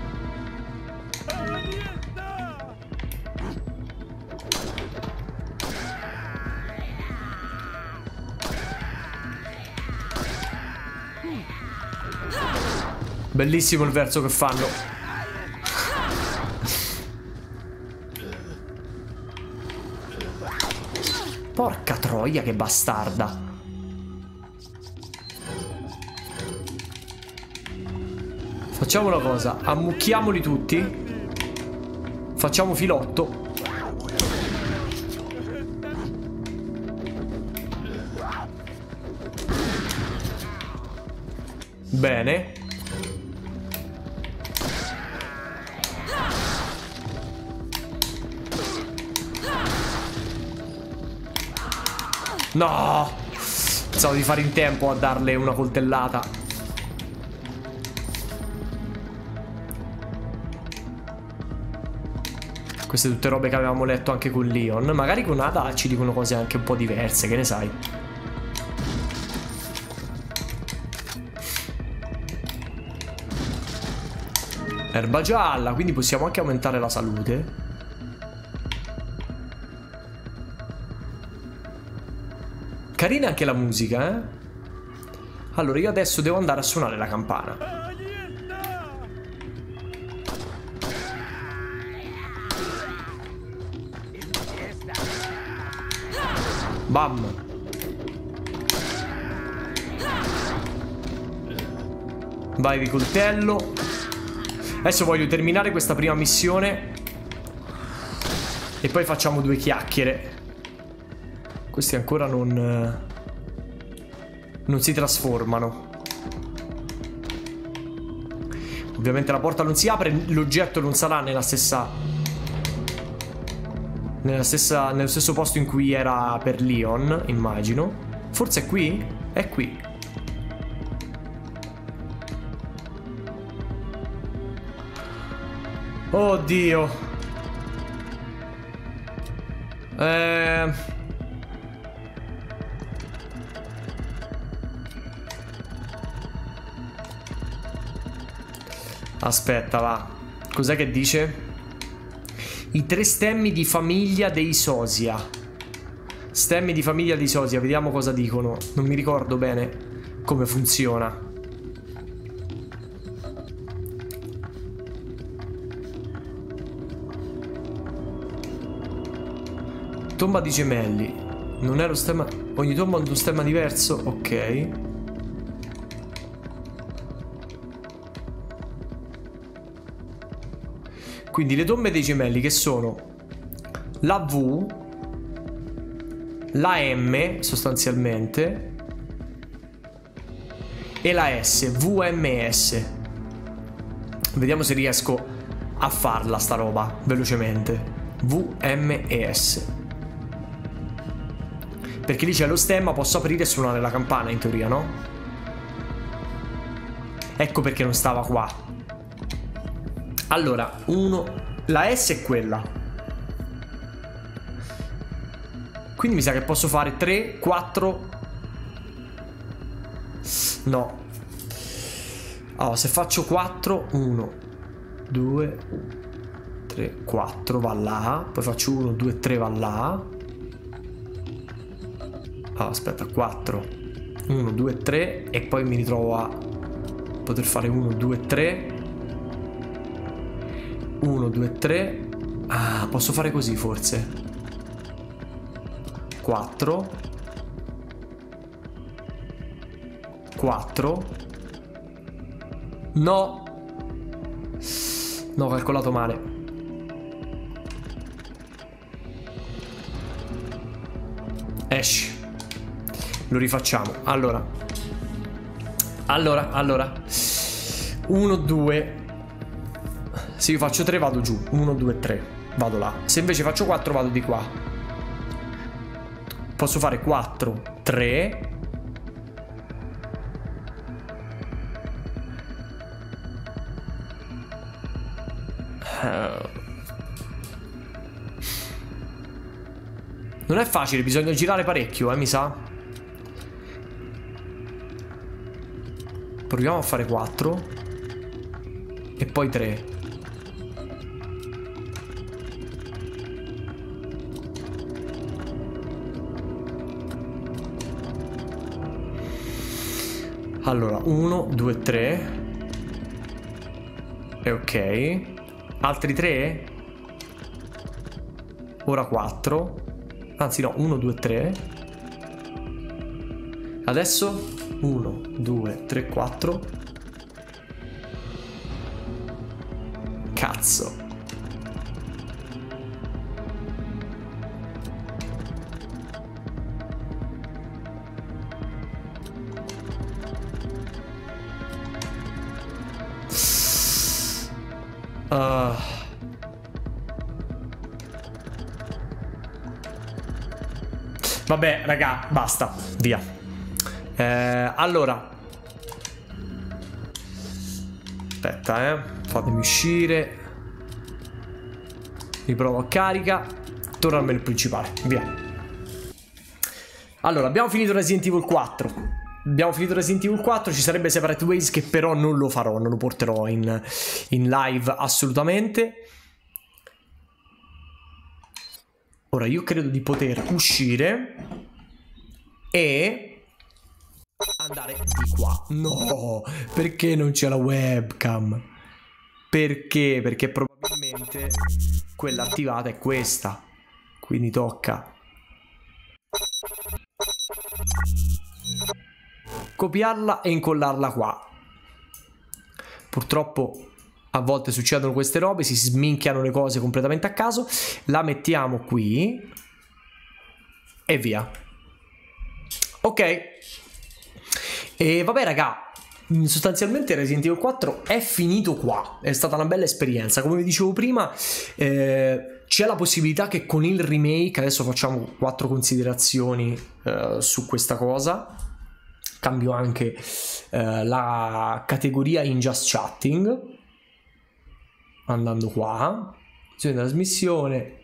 Speaker 1: Bellissimo il verso che fanno. Porca troia, che bastarda. Facciamo una cosa, ammucchiamoli tutti. Facciamo filotto. Bene. No! Pensavo di fare in tempo a darle una coltellata. Queste tutte robe che avevamo letto anche con Leon. Magari con Ada ci dicono cose anche un po' diverse, che ne sai. Erba gialla, quindi possiamo anche aumentare la salute. Carina anche la musica, eh? Allora io adesso devo andare a suonare la campana. Bam. Vai di coltello. Adesso voglio terminare questa prima missione e poi facciamo due chiacchiere. Questi ancora non non si trasformano. Ovviamente la porta non si apre. L'oggetto non sarà nella stessa Nella stessa nello stesso posto in cui era per Leon, immagino. Forse è qui? È qui. Oddio. Eh... Aspetta, va. Cos'è che dice? I tre stemmi di famiglia dei Sosia. Stemmi di famiglia dei Sosia. Vediamo cosa dicono. Non mi ricordo bene come funziona. Tomba di gemelli. Non è lo stemma. Ogni tomba ha uno stemma diverso. Ok. Quindi le tombe dei gemelli, che sono la V, la M sostanzialmente e la S, V M S. Vediamo se riesco a farla sta roba velocemente. V M E S. Perché lì c'è lo stemma, posso aprire e suonare la campana in teoria, no? Ecco perché non stava qua. Allora, uno. La S è quella. Quindi mi sa che posso fare tre, quattro. No. Allora, se faccio quattro, uno, due, tre, quattro, va là. Poi faccio uno, due, tre, va là. Allora, aspetta, quattro, uno, due, tre. E poi mi ritrovo a poter fare uno, due, tre. uno, due, tre. Ah, posso fare così forse. quattro. quattro. No. No, ho calcolato male. Esci. Lo rifacciamo. Allora. Allora, allora. uno, due. Se io faccio tre vado giù. uno, due, tre. Vado là. Se invece faccio quattro vado di qua. posso fare quattro, tre. Non è facile, bisogna girare parecchio, eh, mi sa. Proviamo a fare quattro. E poi tre. Allora, uno, due, tre. E ok. Altri tre. Ora quattro. Anzi no, uno, due, tre. Adesso uno, due, tre, quattro. Cazzo. Uh. Vabbè, raga, basta, via. Eh, allora. Aspetta, eh. Fatemi uscire. Riprovo a carica. Torno al menu principale, via. Allora, abbiamo finito Resident Evil quattro. Abbiamo finito Resident Evil quattro, ci sarebbe Separate Ways che però non lo farò, non lo porterò in, in live assolutamente. Ora io credo di poter uscire e andare di qua. No, perché non c'è la webcam? Perché? Perché probabilmente quella attivata è questa. Quindi tocca copiarla e incollarla qua. Purtroppo a volte succedono queste robe, si sminchiano le cose completamente a caso. La mettiamo qui e via. Ok. E vabbè raga, sostanzialmente Resident Evil quattro è finito qua. È stata una bella esperienza. Come vi dicevo prima, eh, c'è la possibilità che con il remake, adesso facciamo quattro considerazioni eh, su questa cosa. Cambio anche eh, la categoria in Just Chatting, andando qua, azione di trasmissione,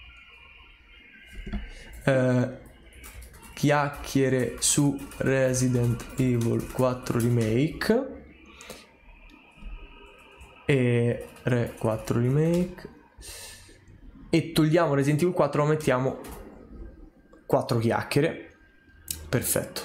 Speaker 1: eh, chiacchiere su Resident Evil quattro Remake e Re quattro Remake, e togliamo Resident Evil quattro, lo mettiamo quattro chiacchiere, perfetto,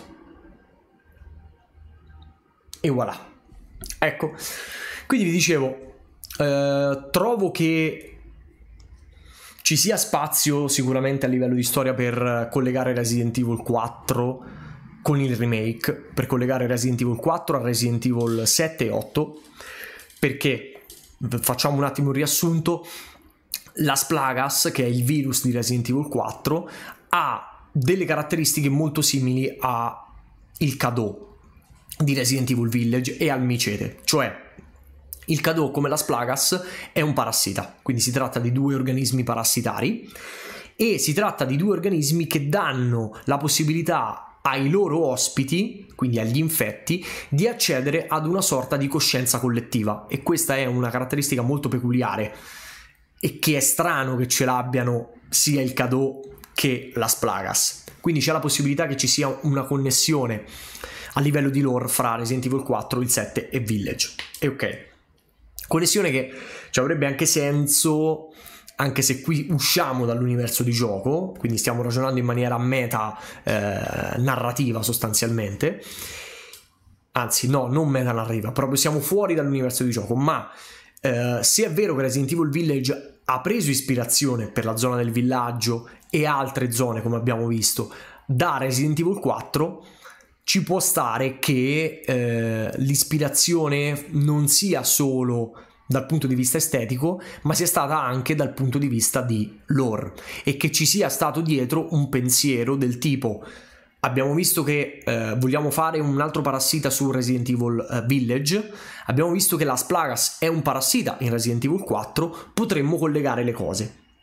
Speaker 1: e voilà. Ecco, quindi vi dicevo, Uh, trovo che ci sia spazio sicuramente a livello di storia per collegare Resident Evil quattro con il remake, per collegare Resident Evil quattro a Resident Evil sette e otto, perché facciamo un attimo un riassunto. Las Plagas, che è il virus di Resident Evil quattro, ha delle caratteristiche molto simili a il Cadò di Resident Evil Village e al micete, cioè il Cadò, come Las Plagas, è un parassita, quindi si tratta di due organismi parassitari e si tratta di due organismi che danno la possibilità ai loro ospiti, quindi agli infetti, di accedere ad una sorta di coscienza collettiva, e questa è una caratteristica molto peculiare e che è strano che ce l'abbiano sia il Cadò che Las Plagas. Quindi c'è la possibilità che ci sia una connessione a livello di lore fra Resident Evil quattro, il sette e Village. E ok, connessione che ci avrebbe anche senso, anche se qui usciamo dall'universo di gioco, quindi stiamo ragionando in maniera meta eh, narrativa sostanzialmente, anzi no, non meta narrativa, proprio siamo fuori dall'universo di gioco. Ma eh, se è vero che Resident Evil Village ha preso ispirazione per la zona del villaggio e altre zone, come abbiamo visto, da Resident Evil quattro, ci può stare che eh, l'ispirazione non sia solo dal punto di vista estetico, ma sia stata anche dal punto di vista di lore, e che ci sia stato dietro un pensiero del tipo: abbiamo visto che eh, vogliamo fare un altro parassita su Resident Evil eh, Village, abbiamo visto che Las Plagas è un parassita in Resident Evil quattro, potremmo collegare le cose.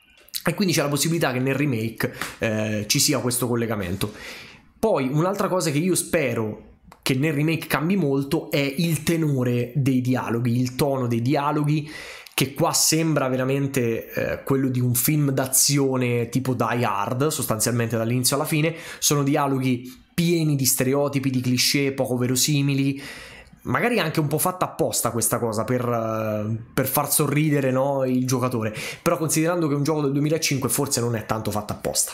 Speaker 1: e quindi c'è la possibilità che nel remake eh, ci sia questo collegamento. Poi un'altra cosa che io spero che nel remake cambi molto è il tenore dei dialoghi, il tono dei dialoghi, che qua sembra veramente eh, quello di un film d'azione tipo Die Hard, sostanzialmente dall'inizio alla fine. Sono dialoghi pieni di stereotipi, di cliché poco verosimili, magari anche un po' fatta apposta questa cosa per, uh, per far sorridere, no, il giocatore, però considerando che è un gioco del duemilacinque forse non è tanto fatta apposta.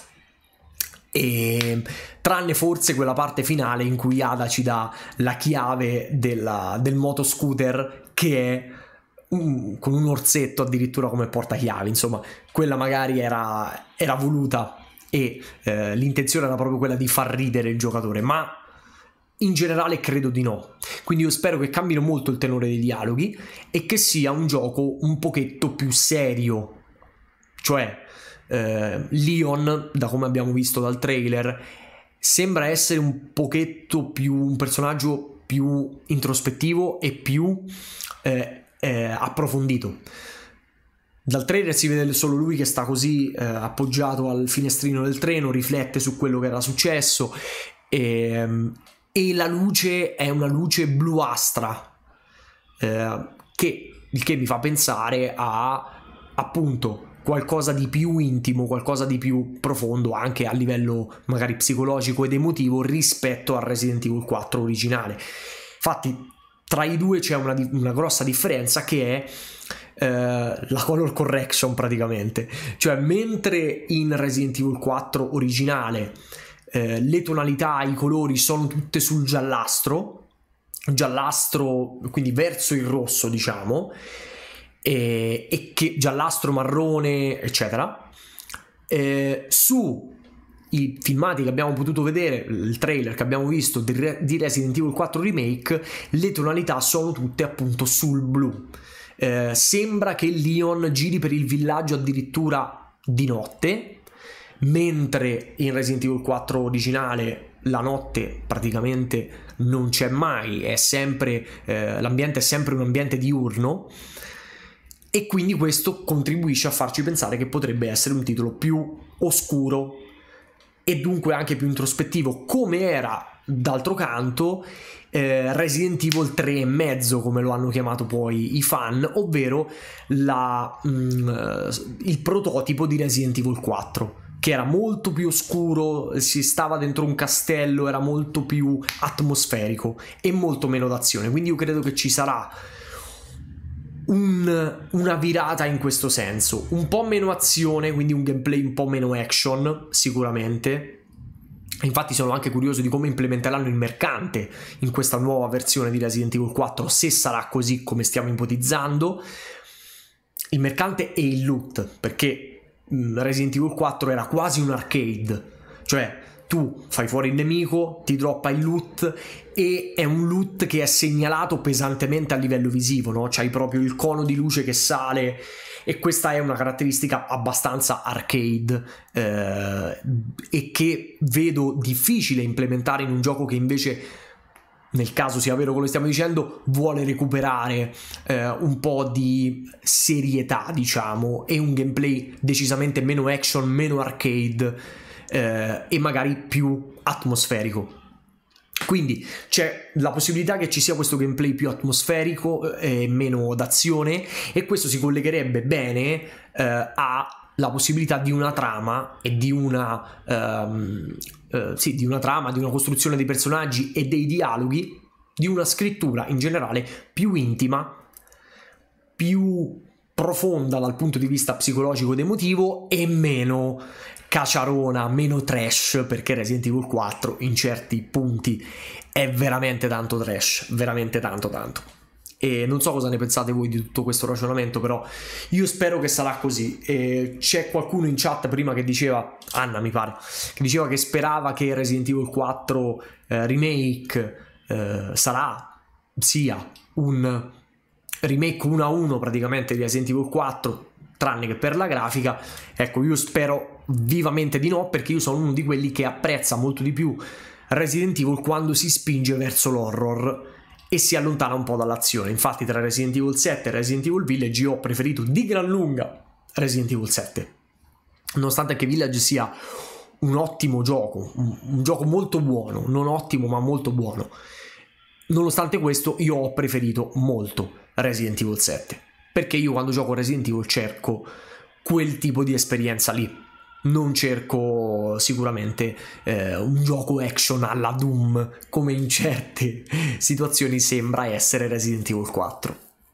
Speaker 1: E tranne forse quella parte finale in cui Ada ci dà la chiave della, del motoscooter, che è un, con un orsetto addirittura come portachiavi, insomma quella magari era, era voluta e eh, l'intenzione era proprio quella di far ridere il giocatore, ma in generale credo di no. Quindi io spero che cambino molto il tenore dei dialoghi e che sia un gioco un pochetto più serio, cioè eh, Leon, da come abbiamo visto dal trailer, sembra essere un pochetto più un personaggio più introspettivo e più eh, eh, approfondito. Dal trailer si vede solo lui che sta così eh, appoggiato al finestrino del treno, riflette su quello che era successo e, e la luce è una luce bluastra, eh, che, il che mi fa pensare a appunto qualcosa di più intimo, qualcosa di più profondo anche a livello magari psicologico ed emotivo rispetto a Resident Evil quattro originale. Infatti tra i due c'è una, una grossa differenza, che è Uh, la color correction praticamente, cioè mentre in Resident Evil quattro originale uh, le tonalità, i colori sono tutte sul giallastro giallastro quindi verso il rosso, diciamo, e, e che giallastro, marrone, eccetera, uh, su i filmati che abbiamo potuto vedere, il trailer che abbiamo visto di, Re- di Resident Evil quattro Remake, le tonalità sono tutte appunto sul blu. Eh, sembra che Leon giri per il villaggio addirittura di notte, mentre in Resident Evil quattro originale la notte praticamente non c'è mai, è sempre eh, l'ambiente è sempre un ambiente diurno, e quindi questo contribuisce a farci pensare che potrebbe essere un titolo più oscuro e dunque anche più introspettivo, come era d'altro canto eh, Resident Evil tre e mezzo, come lo hanno chiamato poi i fan, ovvero la, mh, il prototipo di Resident Evil quattro, che era molto più oscuro, si stava dentro un castello, era molto più atmosferico e molto meno d'azione. Quindi io credo che ci sarà un, una virata in questo senso, un po' meno azione, quindi un gameplay un po' meno action sicuramente. Infatti sono anche curioso di come implementeranno il mercante in questa nuova versione di Resident Evil quattro, se sarà così come stiamo ipotizzando, il mercante e il loot, perché Resident Evil quattro era quasi un arcade, cioè tu fai fuori il nemico, ti droppa il loot e è un loot che è segnalato pesantemente a livello visivo, no? C'hai proprio il cono di luce che sale, e questa è una caratteristica abbastanza arcade eh, e che vedo difficile implementare in un gioco che invece, nel caso sia vero quello che stiamo dicendo, vuole recuperare eh, un po' di serietà, diciamo, e un gameplay decisamente meno action, meno arcade eh, e magari più atmosferico. Quindi c'è la possibilità che ci sia questo gameplay più atmosferico e meno d'azione, e questo si collegherebbe bene eh, alla possibilità di una trama e di una ehm, eh, sì, di una trama, di una costruzione dei personaggi e dei dialoghi, di una scrittura in generale più intima, più profonda dal punto di vista psicologico ed emotivo e meno caciarona, meno trash, perché Resident Evil quattro in certi punti è veramente tanto trash, veramente tanto tanto. E non so cosa ne pensate voi di tutto questo ragionamento, però io spero che sarà così. E c'è qualcuno in chat prima che diceva, Anna mi pare, che diceva che sperava che Resident Evil quattro eh, Remake eh, sarà, sia un remake uno a uno praticamente di Resident Evil quattro, tranne che per la grafica. Ecco, io spero vivamente di no, perché io sono uno di quelli che apprezza molto di più Resident Evil quando si spinge verso l'horror e si allontana un po' dall'azione. Infatti tra Resident Evil sette e Resident Evil Village io ho preferito di gran lunga Resident Evil sette. nonostante che Village sia un ottimo gioco, un, un gioco molto buono, non ottimo ma molto buono, nonostante questo io ho preferito molto Resident Evil sette, perché io quando gioco Resident Evil cerco quel tipo di esperienza lì, non cerco sicuramente eh, un gioco action alla Doom come in certe situazioni sembra essere Resident Evil quattro.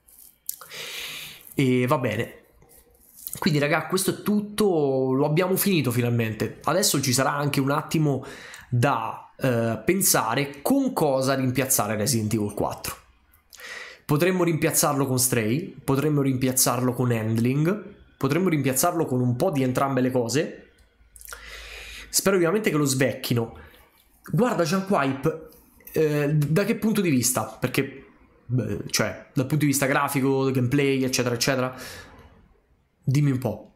Speaker 1: E va bene, quindi raga, questo è tutto, lo abbiamo finito finalmente. Adesso ci sarà anche un attimo da eh, pensare con cosa rimpiazzare Resident Evil quattro. Potremmo rimpiazzarlo con Stray, potremmo rimpiazzarlo con Handling, potremmo rimpiazzarlo con un po' di entrambe le cose. Spero ovviamente che lo svecchino. Guarda Junkwipe, eh, da che punto di vista? Perché, beh, cioè, dal punto di vista grafico, gameplay, eccetera, eccetera. Dimmi un po'.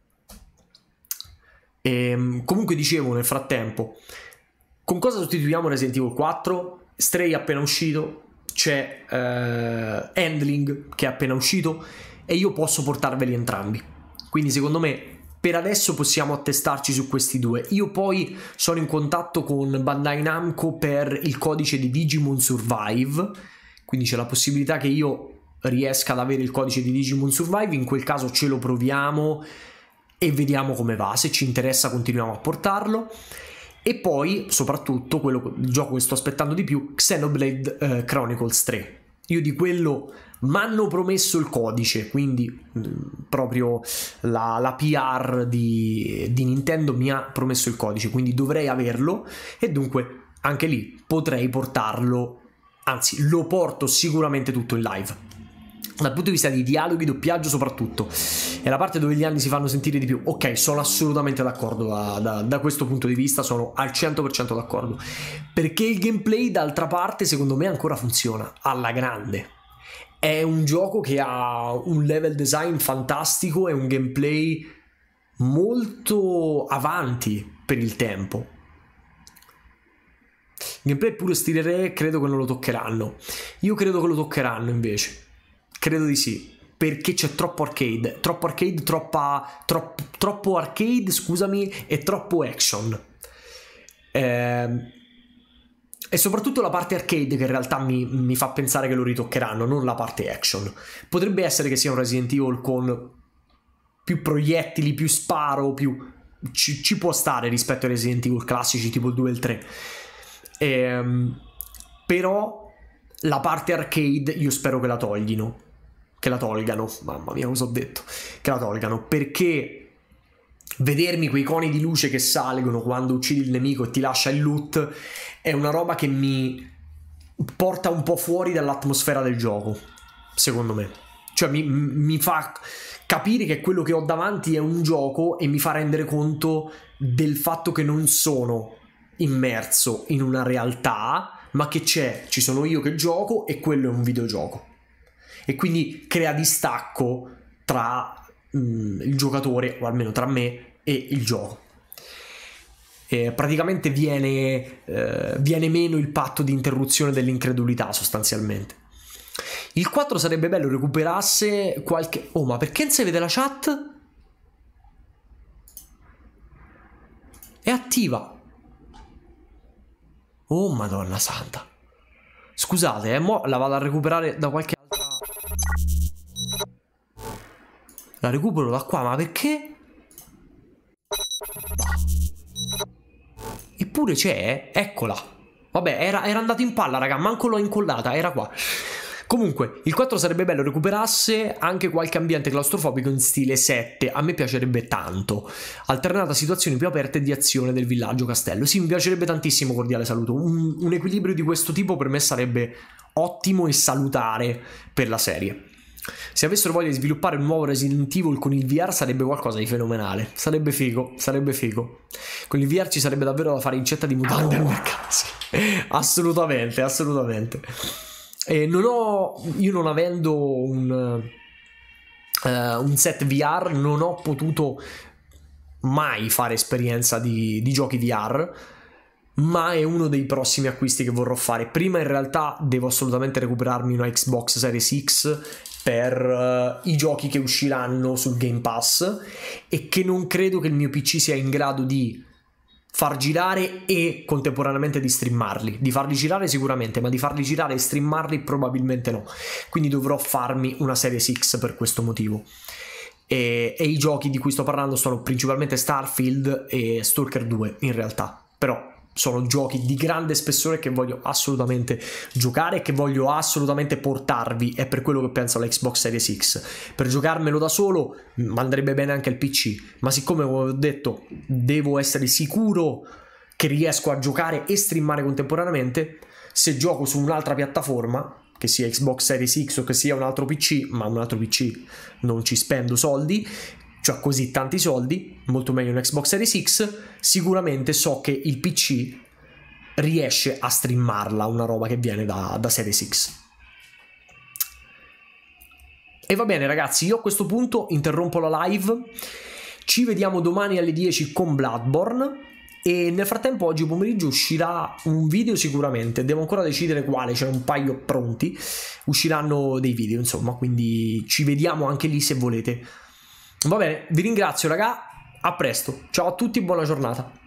Speaker 1: E, comunque dicevo nel frattempo, con cosa sostituiamo Resident Evil quattro? Stray appena uscito, c'è eh, Handling che è appena uscito, e io posso portarveli entrambi. Quindi secondo me per adesso possiamo attestarci su questi due. Io poi sono in contatto con Bandai Namco per il codice di Digimon Survive, quindi c'è la possibilità che io riesca ad avere il codice di Digimon Survive. In quel caso ce lo proviamo e vediamo come va. Se ci interessa continuiamo a portarlo. E poi soprattutto quello, il gioco che sto aspettando di più, Xenoblade eh, Chronicles tre. Io di quello m'hanno promesso il codice, quindi mh, proprio la, la P R di, di Nintendo mi ha promesso il codice, quindi dovrei averlo, e dunque anche lì potrei portarlo, anzi lo porto sicuramente tutto in live. Dal punto di vista di dialoghi, doppiaggio soprattutto, è la parte dove gli anni si fanno sentire di più. Ok, sono assolutamente d'accordo da, da, da questo punto di vista, sono al cento per cento d'accordo, perché il gameplay d'altra parte secondo me ancora funziona alla grande. È un gioco che ha un level design fantastico e un gameplay molto avanti per il tempo. Il gameplay pure stile re credo che non lo toccheranno. Io credo che lo toccheranno invece. Credo di sì, perché c'è troppo arcade, troppo arcade, troppa, troppo, troppo arcade, scusami, e troppo action. Eh, e soprattutto la parte arcade che in realtà mi, mi fa pensare che lo ritoccheranno, non la parte action. Potrebbe essere che sia un Resident Evil con più proiettili, più sparo, più ci, ci può stare rispetto ai Resident Evil classici tipo il due e il tre. Eh, però la parte arcade io spero che la toglino. Che la tolgano, mamma mia cosa ho detto, che la tolgano, perché vedermi quei coni di luce che salgono quando uccidi il nemico e ti lascia il loot è una roba che mi porta un po' fuori dall'atmosfera del gioco, secondo me. Cioè mi, mi fa capire che quello che ho davanti è un gioco e mi fa rendere conto del fatto che non sono immerso in una realtà, ma che c'è, ci sono io che gioco e quello è un videogioco. E quindi crea distacco tra mh, il giocatore, o almeno tra me e il gioco. E praticamente viene, eh, viene meno il patto di interruzione dell'incredulità sostanzialmente. Il quattro sarebbe bello recuperasse qualche... Oh, ma perché non si vede la chat? È attiva. Oh madonna santa. Scusate, eh, mo la vado a recuperare da qualche altra... La recupero da qua, ma perché? Eppure c'è, eccola. Vabbè, era, era andato in palla, raga, manco l'ho incollata, era qua. Comunque, il quattro sarebbe bello recuperasse anche qualche ambiente claustrofobico in stile sette. A me piacerebbe tanto. Alternata a situazioni più aperte di azione del villaggio castello. Sì, mi piacerebbe tantissimo, cordiale saluto. Un, un equilibrio di questo tipo per me sarebbe ottimo e salutare per la serie. Se avessero voglia di sviluppare un nuovo Resident Evil con il V R sarebbe qualcosa di fenomenale. Sarebbe figo, sarebbe figo. Con il V R ci sarebbe davvero da fare incetta di mutande al mercato. Sì. Assolutamente, assolutamente. E non ho, io non avendo un, uh, un set V R, non ho potuto mai fare esperienza di, di giochi V R, ma è uno dei prossimi acquisti che vorrò fare. Prima in realtà devo assolutamente recuperarmi una Xbox Series X per uh, i giochi che usciranno sul Game Pass, e che non credo che il mio P C sia in grado di far girare e contemporaneamente di streamarli. Di farli girare sicuramente, ma di farli girare e streamarli probabilmente no, quindi dovrò farmi una Series X per questo motivo. E, e i giochi di cui sto parlando sono principalmente Starfield e Stalker due in realtà, però sono giochi di grande spessore che voglio assolutamente giocare e che voglio assolutamente portarvi. È per quello che penso all'Xbox Series X. Per giocarmelo da solo andrebbe bene anche il P C, ma siccome ho detto devo essere sicuro che riesco a giocare e streamare contemporaneamente, se gioco su un'altra piattaforma, che sia Xbox Series X o che sia un altro P C, ma un altro P C non ci spendo soldi, cioè così tanti soldi, molto meglio un Xbox Series X, sicuramente so che il P C riesce a streamarla, una roba che viene da, da Series X. E va bene ragazzi, io a questo punto interrompo la live, ci vediamo domani alle dieci con Bloodborne, e nel frattempo oggi pomeriggio uscirà un video sicuramente, devo ancora decidere quale, c'è un paio pronti, usciranno dei video insomma, quindi ci vediamo anche lì se volete. Va bene, vi ringrazio raga, a presto, ciao a tutti, buona giornata.